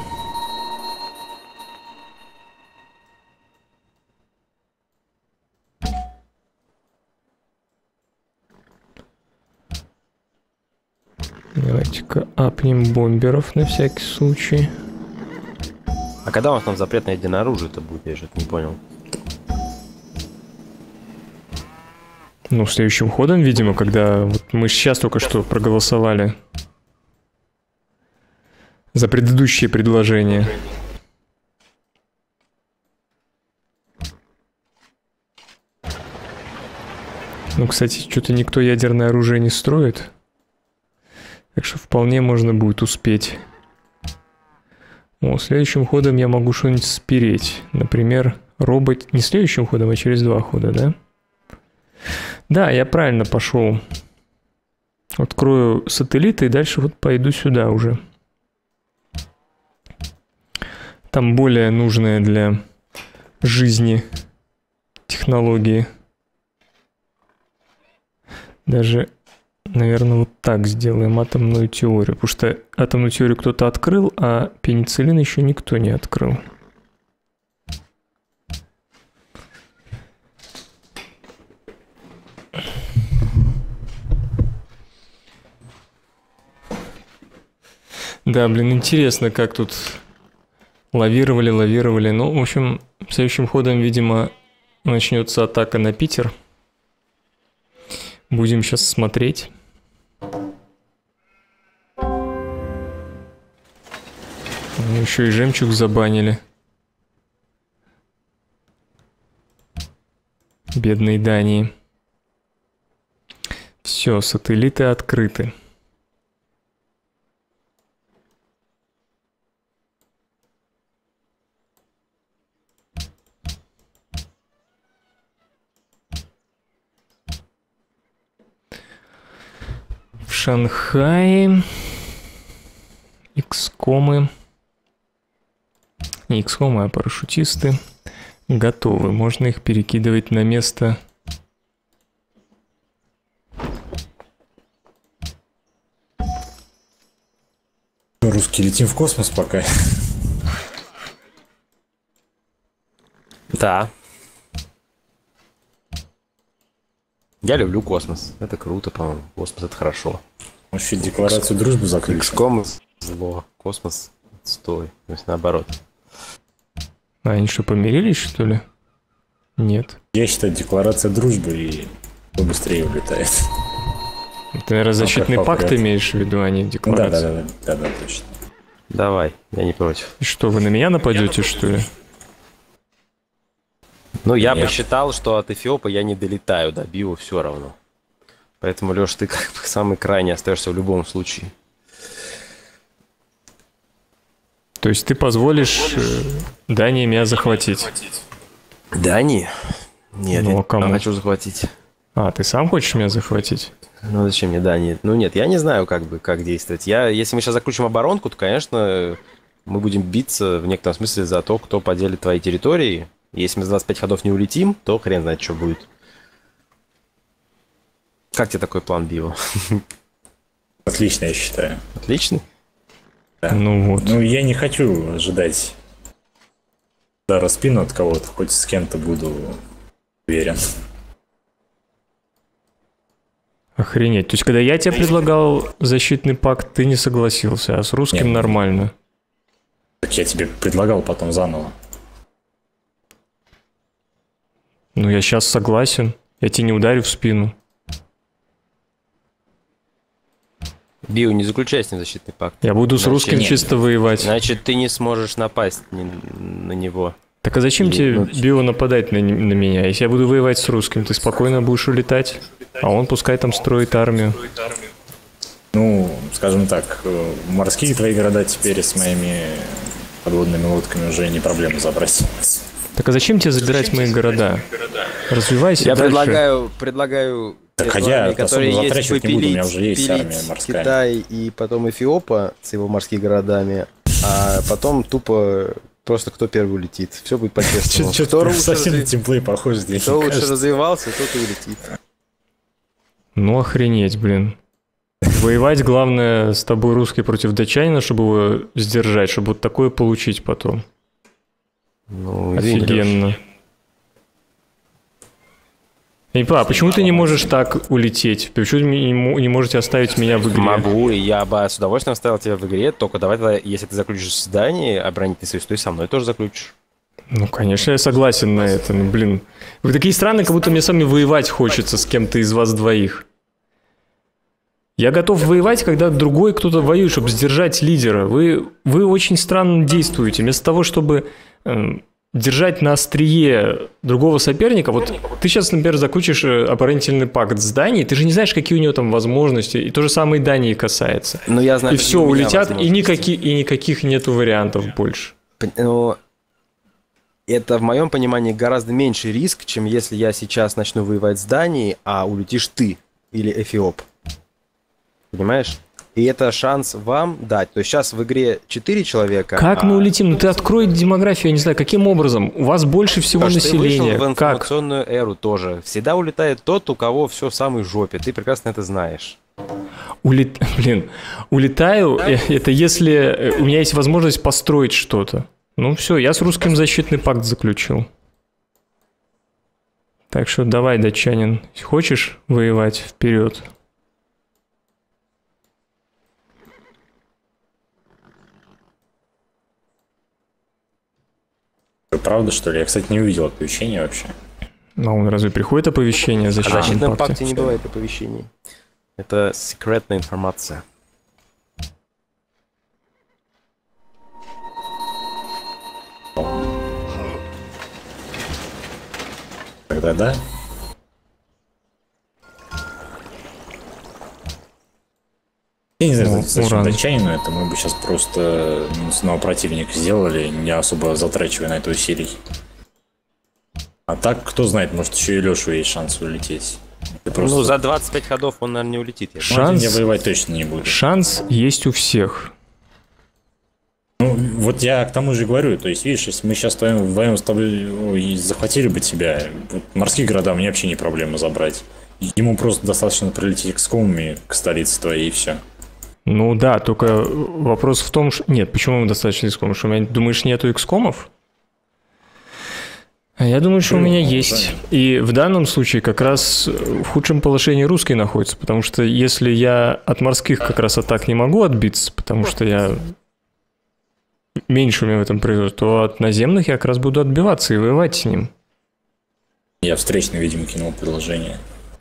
[SPEAKER 1] Давайте-ка апнем бомберов на всякий случай.
[SPEAKER 4] А когда у нас там запрет на единоружие-то будет? Я же это не понял.
[SPEAKER 1] Ну, следующим ходом, видимо, когда... Вот мы сейчас только что проголосовали за предыдущие предложения. Ну, кстати, что-то никто ядерное оружие не строит. Так что вполне можно будет успеть. О, следующим ходом я могу что-нибудь спереть. Например, робот... Не следующим ходом, а через 2 хода, да? Да, я правильно пошел. Открою сателлиты и дальше вот пойду сюда уже. Там более нужные для жизни технологии. Даже, наверное, вот так сделаем атомную теорию. Потому что атомную теорию кто-то открыл, а пенициллин еще никто не открыл. Да, блин, интересно, как тут лавировали. Ну, в общем, следующим ходом, видимо, начнется атака на Питер. Будем сейчас смотреть. Еще и жемчуг забанили. Бедной Дании. Все, сателлиты открыты. В Шанхае икскомы, не икскомы, а парашютисты готовы. Можно их перекидывать на место.
[SPEAKER 3] Русские летим в космос пока.
[SPEAKER 4] Да. Я люблю космос. Это круто, по-моему. Космос — это хорошо.
[SPEAKER 3] Вообще декларацию дружбы закрыли.
[SPEAKER 4] XCOM — зло. Космос — отстой. То есть наоборот.
[SPEAKER 1] А они что, помирились, что ли? Нет.
[SPEAKER 3] Я считаю, декларация дружбы, и кто быстрее улетает.
[SPEAKER 1] Ты, наверное, защитный пакт имеешь в виду, а не декларацию?
[SPEAKER 3] Да, точно.
[SPEAKER 4] Давай, я не против.
[SPEAKER 1] И что, вы на меня нападете, что ли?
[SPEAKER 4] Ну, я
[SPEAKER 3] Нет.
[SPEAKER 4] посчитал, что от Эфиопа я не долетаю до Био все равно. Поэтому, Леш, ты как бы самый крайний остаешься в любом случае.
[SPEAKER 1] То есть ты позволишь Дании меня захватить?
[SPEAKER 4] Дани? Нет,
[SPEAKER 1] Ну, а
[SPEAKER 4] я
[SPEAKER 1] кому?
[SPEAKER 4] не хочу захватить.
[SPEAKER 1] А, ты сам хочешь меня захватить?
[SPEAKER 4] Ну, зачем мне Дани? Ну, нет, я не знаю, как действовать. Если мы сейчас заключим оборонку, то, конечно, мы будем биться в некотором смысле за то, кто поделит твои территории. Если мы за 25 ходов не улетим, то хрен знает, что будет. Как тебе такой план, Био?
[SPEAKER 3] Отлично, я считаю.
[SPEAKER 4] Отличный?
[SPEAKER 3] Да.
[SPEAKER 1] Ну вот.
[SPEAKER 3] Ну, я не хочу ожидать удара в спину от кого-то, хоть с кем-то буду уверен.
[SPEAKER 1] Охренеть. То есть, когда я тебе предлагал защитный пакт, ты не согласился, а с русским
[SPEAKER 3] Нет.
[SPEAKER 1] нормально.
[SPEAKER 3] Так я тебе предлагал потом заново.
[SPEAKER 1] Ну, я сейчас согласен. Я тебе не ударю в спину.
[SPEAKER 4] Био, не заключай с ним защитный пакт.
[SPEAKER 1] Я буду с
[SPEAKER 4] Значит,
[SPEAKER 1] русским
[SPEAKER 3] нет.
[SPEAKER 1] чисто воевать.
[SPEAKER 4] Значит, ты не сможешь напасть на него.
[SPEAKER 1] Так а зачем
[SPEAKER 4] Или,
[SPEAKER 1] тебе,
[SPEAKER 4] ну,
[SPEAKER 1] Био, нападать на меня? Если я буду воевать с русским, ты спокойно будешь улетать, а он пускай там строит армию.
[SPEAKER 3] Ну, скажем так, морские твои города теперь с моими подводными лодками уже не проблема забрать.
[SPEAKER 1] Так а зачем тебе забирать мои города? Развивайся
[SPEAKER 4] Я
[SPEAKER 1] дальше.
[SPEAKER 4] предлагаю
[SPEAKER 3] Так, а
[SPEAKER 4] эту
[SPEAKER 3] я
[SPEAKER 4] армию, которая
[SPEAKER 3] особо
[SPEAKER 4] есть,
[SPEAKER 3] затрачивать не буду, у меня уже есть
[SPEAKER 4] пилить
[SPEAKER 3] армия морская.
[SPEAKER 4] Китай и потом Эфиопа с его морскими городами, а потом тупо просто кто первый улетит. Все будет по-честному. Кто
[SPEAKER 3] совсем на тимплей похож здесь.
[SPEAKER 4] кто лучше развивался, тот и улетит.
[SPEAKER 1] Ну охренеть, блин. Воевать главное с тобой русский против датчанина, чтобы его сдержать, чтобы вот такое получить потом.
[SPEAKER 4] Ну, извини, Лёш.
[SPEAKER 1] Офигенно. А почему ты не можешь так улететь? Почему вы не можете оставить меня в игре?
[SPEAKER 4] Могу, и я бы с удовольствием оставил тебя в игре, только давай тогда, если ты заключишь с Данией оборонительный союз, то и со мной тоже заключишь.
[SPEAKER 1] Ну, конечно, я согласен на это. Ну, блин. Вы такие странные, как будто мне с вами воевать хочется с кем-то из вас двоих. Я готов воевать, когда другой кто-то воюет, чтобы сдержать лидера. Вы очень странно действуете. Вместо того, чтобы держать на острие другого соперника, вот ты сейчас, например, заключишь оборонительный пакт с Данией, ты же не знаешь, какие у него там возможности, и то же самое и Дании касается.
[SPEAKER 4] Ну, я знаю,
[SPEAKER 1] и все, улетят, и никаких нету вариантов больше.
[SPEAKER 4] Но это, в моем понимании, гораздо меньший риск, чем если я сейчас начну воевать с Данией, а улетишь ты или Эфиоп. Понимаешь? И это шанс вам дать. То есть сейчас в игре 4 человека.
[SPEAKER 1] Как мы улетим? Ну ты открой демографию, я не знаю, каким образом. У вас больше всего населения.
[SPEAKER 4] Ты вышел в информационную эру тоже. Всегда улетает тот, у кого все в самой жопе. Ты прекрасно это знаешь.
[SPEAKER 1] Блин, улетаю, это если у меня есть возможность построить что-то. Ну все, я с русским защитный пакт заключил. Так что давай, датчанин, хочешь воевать? Вперед.
[SPEAKER 3] Правда, что ли? Я, кстати, не увидел оповещения вообще.
[SPEAKER 1] А он разве приходит оповещение о
[SPEAKER 4] В
[SPEAKER 1] защитном
[SPEAKER 4] защитном
[SPEAKER 1] пакте?
[SPEAKER 4] пакте не бывает оповещений. Это секретная информация.
[SPEAKER 3] Тогда да. Я не знаю, зачем датчанину это, мы бы сейчас просто снова противника сделали, не особо затрачивая на это усилий. А так, кто знает, может еще и Лешу есть шанс улететь. Просто...
[SPEAKER 4] Ну, за 25 ходов он, наверное, не улетит.
[SPEAKER 1] Шанс...
[SPEAKER 3] Я воевать точно не буду.
[SPEAKER 1] Шанс есть у всех.
[SPEAKER 3] Ну, вот я к тому же говорю, то есть, видишь, если мы сейчас вдвоем с тобой захватили бы тебя, вот морские города мне вообще не проблема забрать. Ему просто достаточно прилететь экскомами к столице твоей и все.
[SPEAKER 1] Ну да, только вопрос в том, что... Нет, почему ему достаточно экскомов? Что у меня, думаешь, нету экскомов? А я думаю, что у меня есть. И в данном случае как раз в худшем положении русские находятся, потому что если я от морских как раз атак не могу отбиться, потому что я... меньше у меня в этом произойдет, то от наземных я как раз буду отбиваться и воевать с ним.
[SPEAKER 3] Я встречный, видимо, кинул предложение.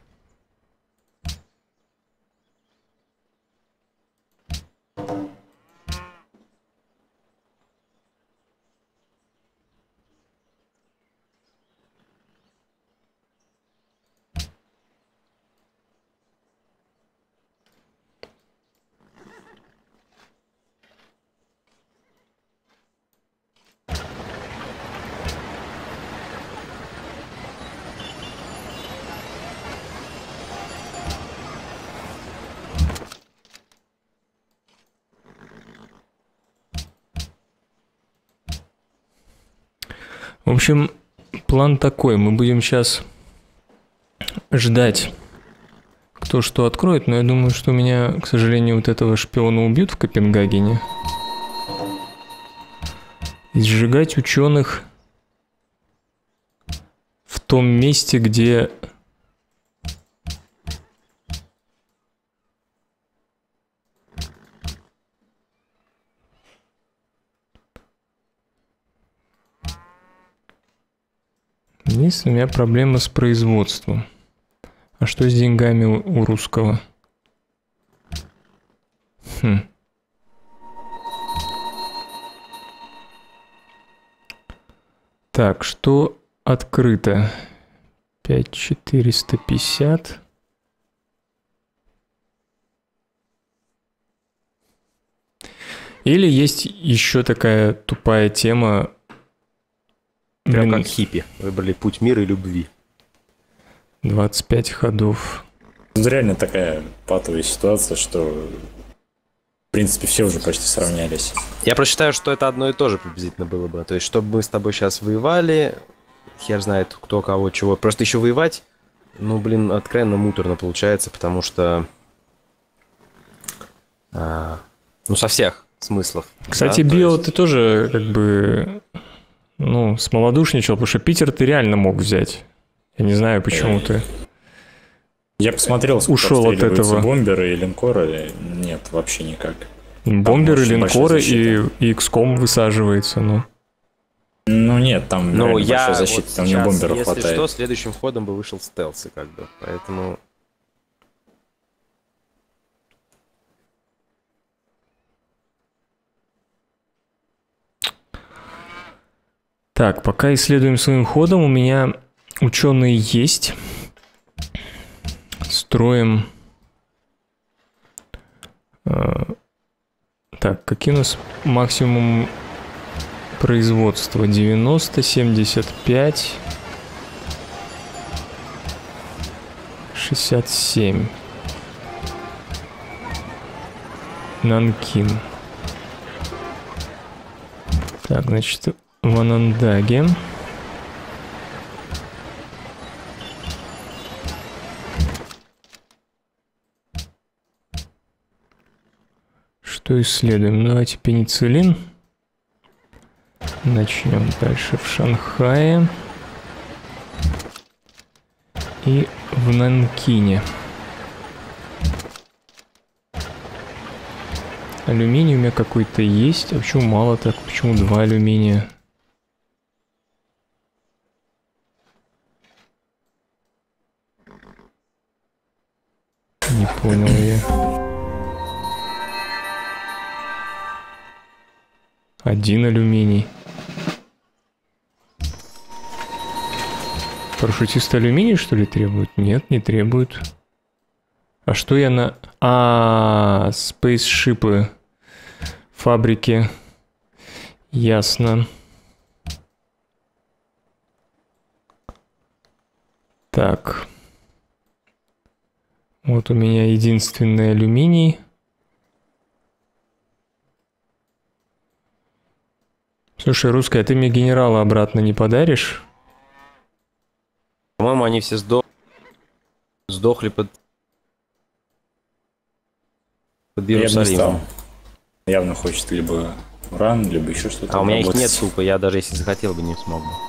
[SPEAKER 1] В общем, план такой. Мы будем сейчас ждать, кто что откроет, но я думаю, что меня, к сожалению, вот этого шпиона убьют в Копенгагене. И сжигать ученых в том месте, где... Есть у меня проблема с производством. А что с деньгами у русского? Так, что открыто? 5450. Или есть еще такая тупая тема.
[SPEAKER 4] Прям как хиппи. Выбрали путь мира и любви.
[SPEAKER 1] 25 ходов.
[SPEAKER 3] Это реально такая патовая ситуация, что в принципе все уже почти сравнялись.
[SPEAKER 4] Я просчитаю, что это одно и то же приблизительно было бы. То есть, чтобы мы с тобой сейчас воевали, хер знает кто кого чего. Просто еще воевать, ну, блин, откровенно муторно получается, потому что... ну, со всех смыслов.
[SPEAKER 1] Кстати, да, Био, ты тоже как бы... Ну, смолодушничал, потому что Питер ты реально мог взять. Я не знаю, почему ты...
[SPEAKER 3] Я посмотрел,
[SPEAKER 1] ушел от этого.
[SPEAKER 3] Бомберы и линкоры. Нет, вообще никак.
[SPEAKER 1] Бомберы, линкоры и XCOM высаживается, ну.
[SPEAKER 3] Ну нет, там
[SPEAKER 4] Но
[SPEAKER 3] реально
[SPEAKER 4] я
[SPEAKER 3] большая защита,
[SPEAKER 4] вот
[SPEAKER 3] там не
[SPEAKER 4] сейчас,
[SPEAKER 3] бомберов
[SPEAKER 4] если
[SPEAKER 3] хватает.
[SPEAKER 4] что, следующим ходом бы вышел стелс, как бы. Поэтому...
[SPEAKER 1] Так, пока исследуем своим ходом, у меня ученые есть. Строим... Так, какие у нас максимум производства? 90, 75, 67. Нанкин. Так, значит, в Анандаге. Что исследуем? Ну, давайте пенициллин. Начнем дальше в Шанхае. И в Нанкине. Алюминий у меня какой-то есть. А почему мало так? Почему 2 алюминия? Не понял я. 1 алюминий. Парашютисты алюминий, что ли, требуют? Нет, не требуют. А что я на... спейсшипы. Фабрики. Ясно. Так. Вот у меня единственный алюминий. Слушай, русская, ты мне генерала обратно не подаришь?
[SPEAKER 4] По-моему, они все сдохли под
[SPEAKER 3] Я бы не
[SPEAKER 4] Иерусалимом.
[SPEAKER 3] стал. Явно хочет либо уран, либо еще что-то.
[SPEAKER 4] А у меня их
[SPEAKER 3] обработать.
[SPEAKER 4] нет тупо, я даже если захотел бы не смог бы.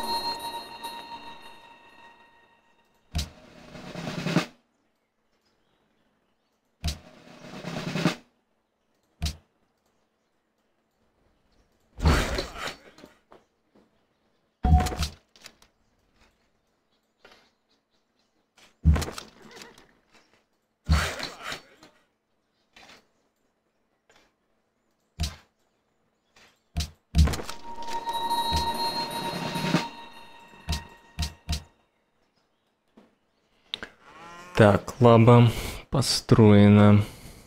[SPEAKER 1] Так, лаба построена.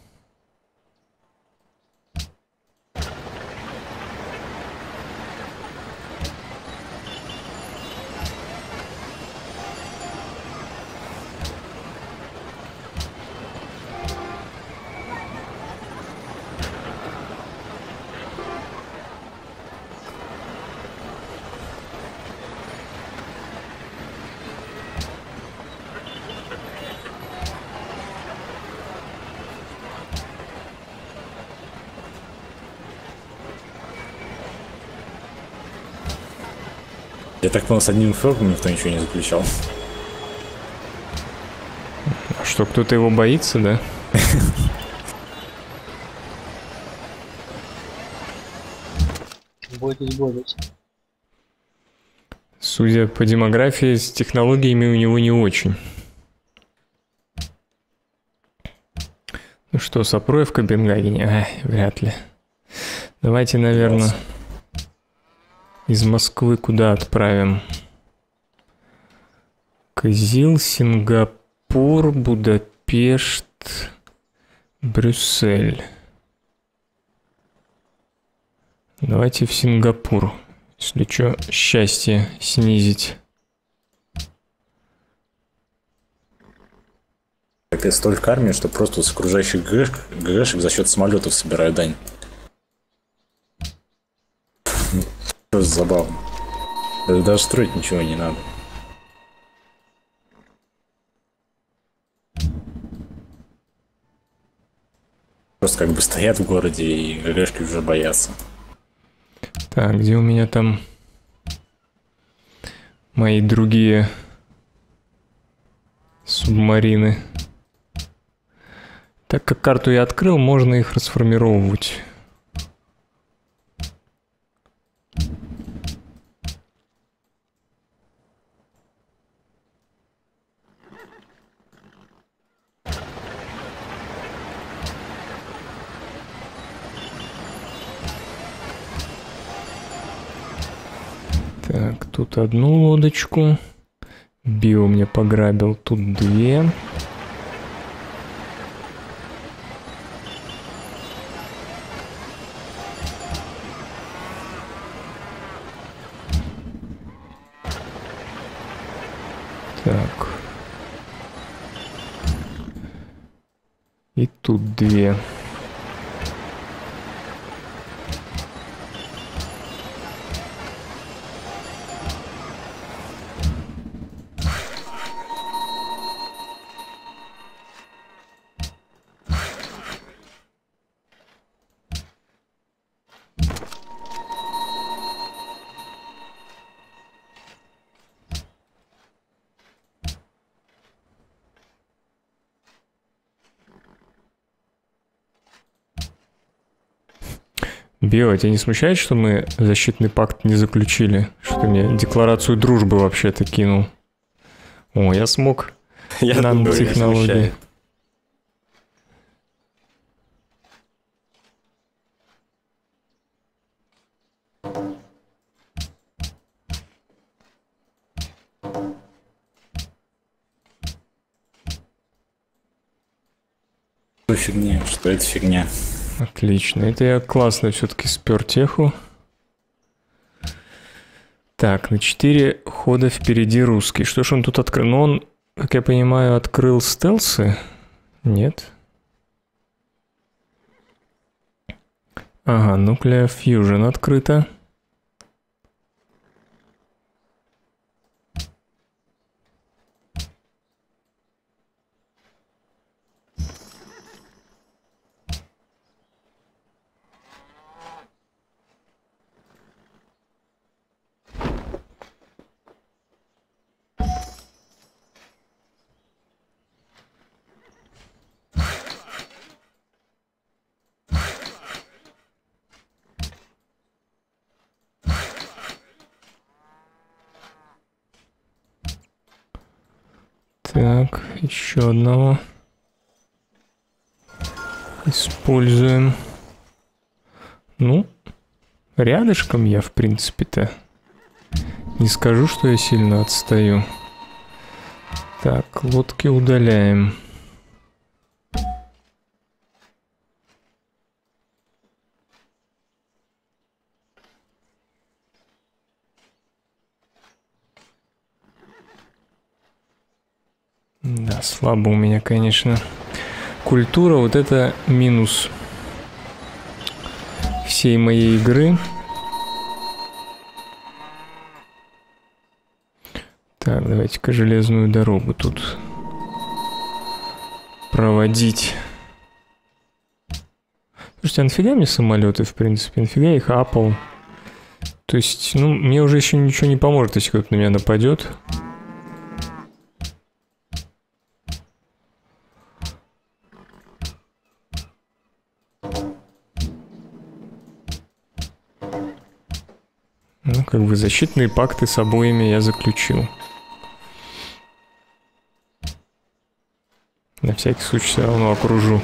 [SPEAKER 3] Я так понял, с одним фрогом никто ничего не заключал.
[SPEAKER 1] А что, кто-то его боится, да?
[SPEAKER 2] Бойтесь, бойтесь.
[SPEAKER 1] Судя по демографии, с технологиями у него не очень. Ну что, Сапроя в Копенгагене? Вряд ли. Давайте, наверное, из Москвы куда отправим? Кызыл, Сингапур, Будапешт, Брюссель. Давайте в Сингапур. Если что, счастье снизить.
[SPEAKER 3] Так я столько армии, что просто с окружающих ГГшек за счет самолетов собираю дань. Просто забавно. Даже строить ничего не надо. Просто как бы стоят в городе и ГГшки уже боятся.
[SPEAKER 1] Так, где у меня там мои другие субмарины? Так как карту я открыл, можно их расформировать. тут одну лодочку. Био мне пограбил, тут 2. Так. И тут 2. Био, тебя не смущает, что мы защитный пакт не заключили? Что ты мне декларацию дружбы вообще-то кинул? О, я смог. Нанотехнологии.
[SPEAKER 3] Что фигня? Что это фигня?
[SPEAKER 1] Отлично. Это я классно все-таки спер теху. Так, на 4 хода впереди русский. Что ж он тут открыл? Ну, он, как я понимаю, открыл стелсы? Нет. Ага, Nuclear Fusion открыто. Так, еще одного. Используем. Ну, рядышком я, в принципе-то. Не скажу, что я сильно отстаю. Так, лодки удаляем. Да, слабо у меня, конечно. Культура, вот это минус всей моей игры. Так, давайте-ка железную дорогу тут проводить. Слушайте, а нафига мне самолеты, в принципе? Нафига я их апал? То есть, ну, мне уже еще ничего не поможет, если кто-то на меня нападет. Ну, как бы защитные пакты с обоими я заключил. На всякий случай все равно окружу.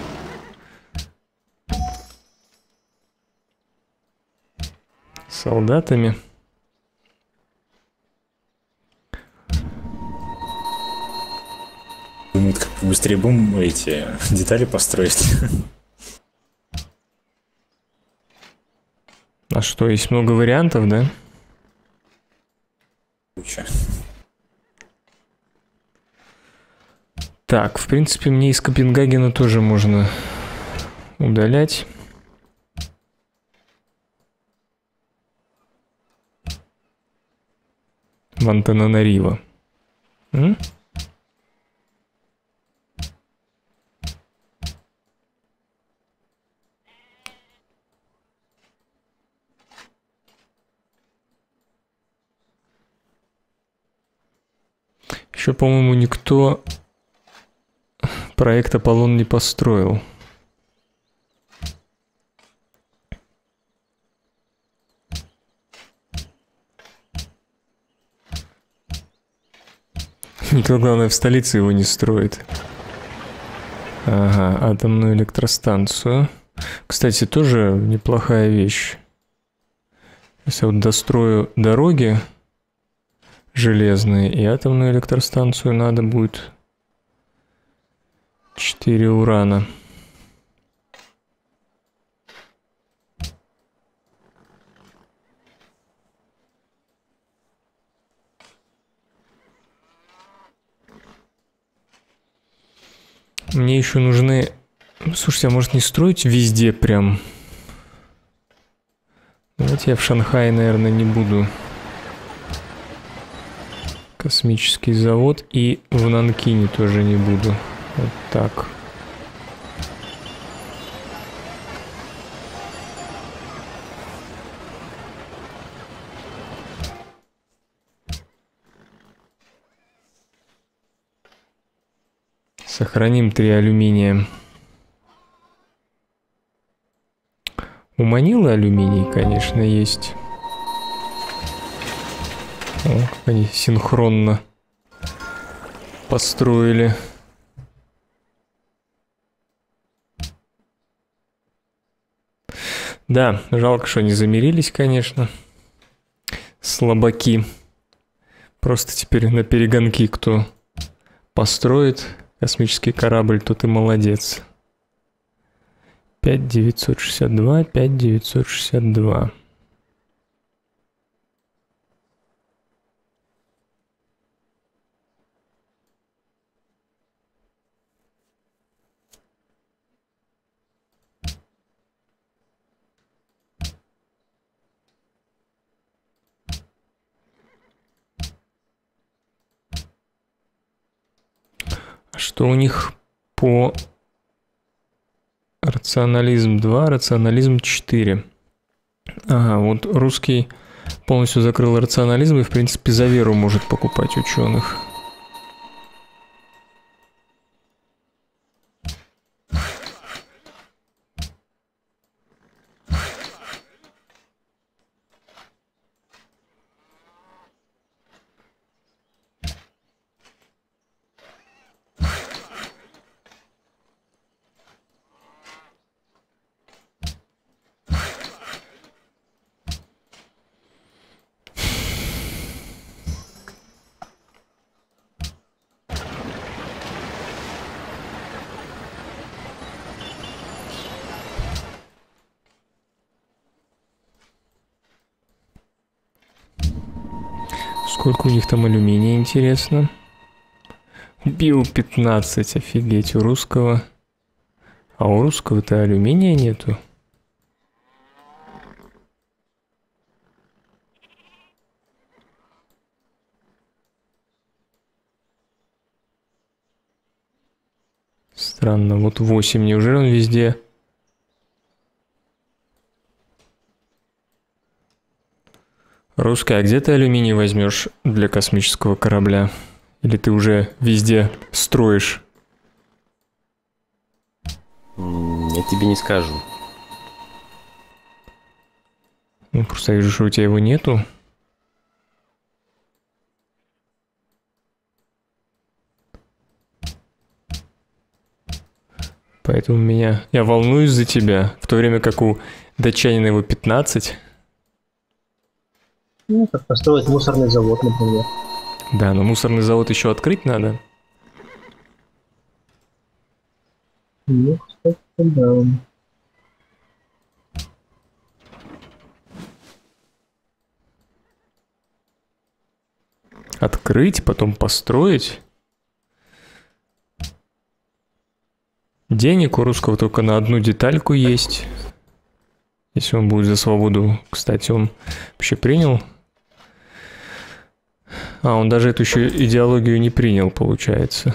[SPEAKER 1] Солдатами.
[SPEAKER 3] Думают, как быстрее будем эти детали построить.
[SPEAKER 1] А что, есть много вариантов, да?
[SPEAKER 3] Куча.
[SPEAKER 1] Так, в принципе, мне из Копенгагена тоже можно удалять. В Антананариво. Еще, по-моему, никто проект Аполлон не построил. Никто, главное, в столице его не строит. Ага, атомную электростанцию. Кстати, тоже неплохая вещь. Если я вот дострою дороги железные. И атомную электростанцию надо будет 4 урана. Мне еще нужны... Слушайте, а может не строить везде прям? Давайте я в Шанхае, наверное, не буду. Космический завод. И в Нанкине тоже не буду. Вот так. Сохраним 3 алюминия. У Манилы алюминий, конечно, есть. О, как они синхронно построили. Да, жалко, что не замирились, конечно. Слабаки. Просто теперь на перегонки кто построит космический корабль, то ты молодец. 5962, 5962. Что у них по рационализм 2, рационализм 4? Ага, вот русский полностью закрыл рационализм и, в принципе, за веру может покупать ученых. Сколько у них там алюминия, интересно? Био-15, офигеть, у русского. А у русского-то алюминия нету. Странно, вот 8, неужели он везде... Русская, а где ты алюминий возьмешь для космического корабля? Или ты уже везде строишь?
[SPEAKER 4] Я тебе не скажу.
[SPEAKER 1] Ну, просто я вижу, что у тебя его нету. Поэтому я волнуюсь за тебя, в то время как у датчанина его 15.
[SPEAKER 2] Ну, как построить мусорный завод, например.
[SPEAKER 1] Да, но мусорный завод еще открыть надо.
[SPEAKER 2] Ну, кстати, да.
[SPEAKER 1] Открыть, потом построить. Денег у русского только на одну детальку есть. Если он будет за свободу, кстати, он вообще принял. А, он даже эту еще идеологию не принял, получается.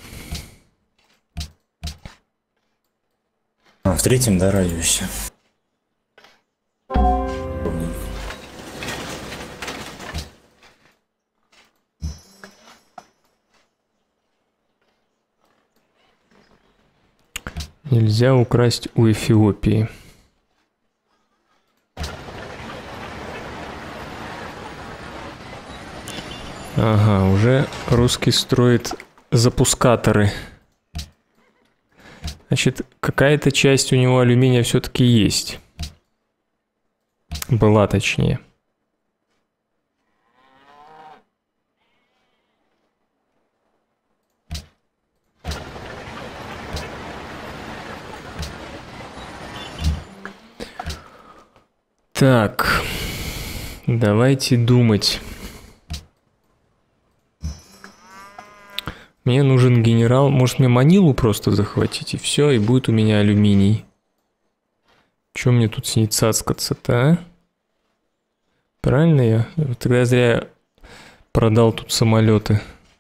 [SPEAKER 3] А, в 3-м, да, радиусе.
[SPEAKER 1] Нельзя украсть у Эфиопии. Ага, уже русский строит запускаторы. Значит, какая-то часть у него алюминия все-таки есть. Была, точнее. Так, давайте думать. Мне нужен генерал. Может, мне Манилу просто захватить, и все, и будет у меня алюминий. Чем мне тут с ней цацкаться-то, а? Правильно я? Тогда зря продал тут самолеты.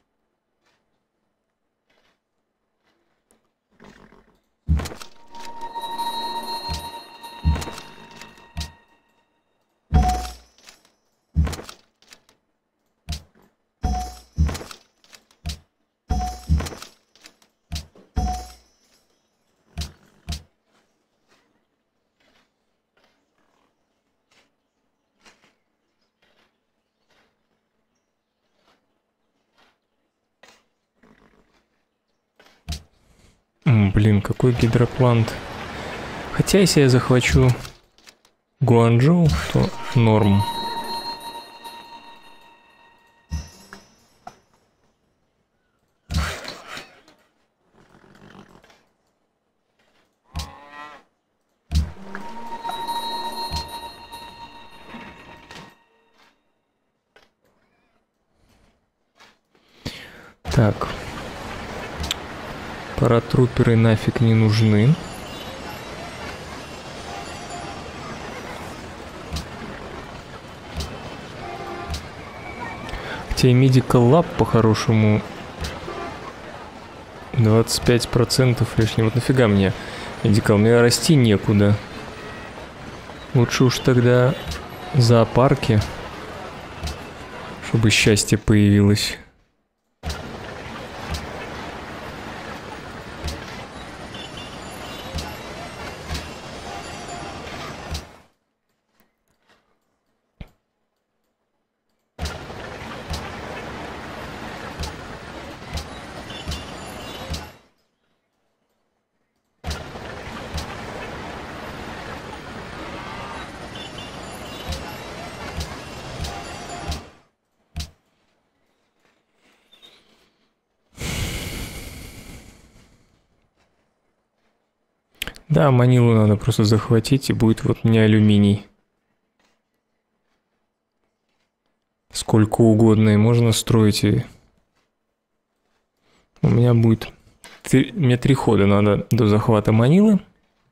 [SPEAKER 1] Блин, какой гидроплант. Хотя, если я захвачу Гуанчжоу, то норм. Так. Паратруперы нафиг не нужны. Хотя и Medical Lab по-хорошему 25% лишнего. Вот нафига мне Medical? Мне расти некуда. Лучше уж тогда зоопарки, чтобы счастье появилось. Да, Манилу надо просто захватить, и будет вот мне алюминий. Сколько угодно, и можно строить. И... У меня будет... Мне 3 хода надо до захвата Манилы.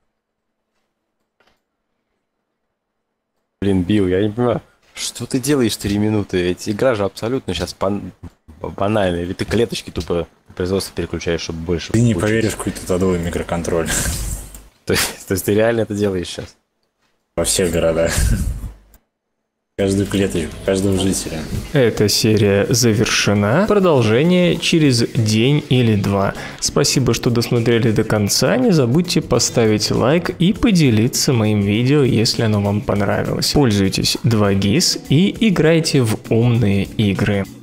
[SPEAKER 4] Блин, Билл, я не понимаю, что ты делаешь 3 минуты? Эти игра же абсолютно сейчас банальная. Или ты клеточки тупо производство переключаешь, чтобы больше...
[SPEAKER 3] Ты не поверишь в какой-то тодовый микроконтроль.
[SPEAKER 4] То есть ты реально это делаешь сейчас?
[SPEAKER 3] Во всех городах. Каждую клеточку, каждого жителя.
[SPEAKER 1] Эта серия завершена. Продолжение через день или 2. Спасибо, что досмотрели до конца. Не забудьте поставить лайк и поделиться моим видео, если оно вам понравилось. Пользуйтесь 2GIS и играйте в умные игры.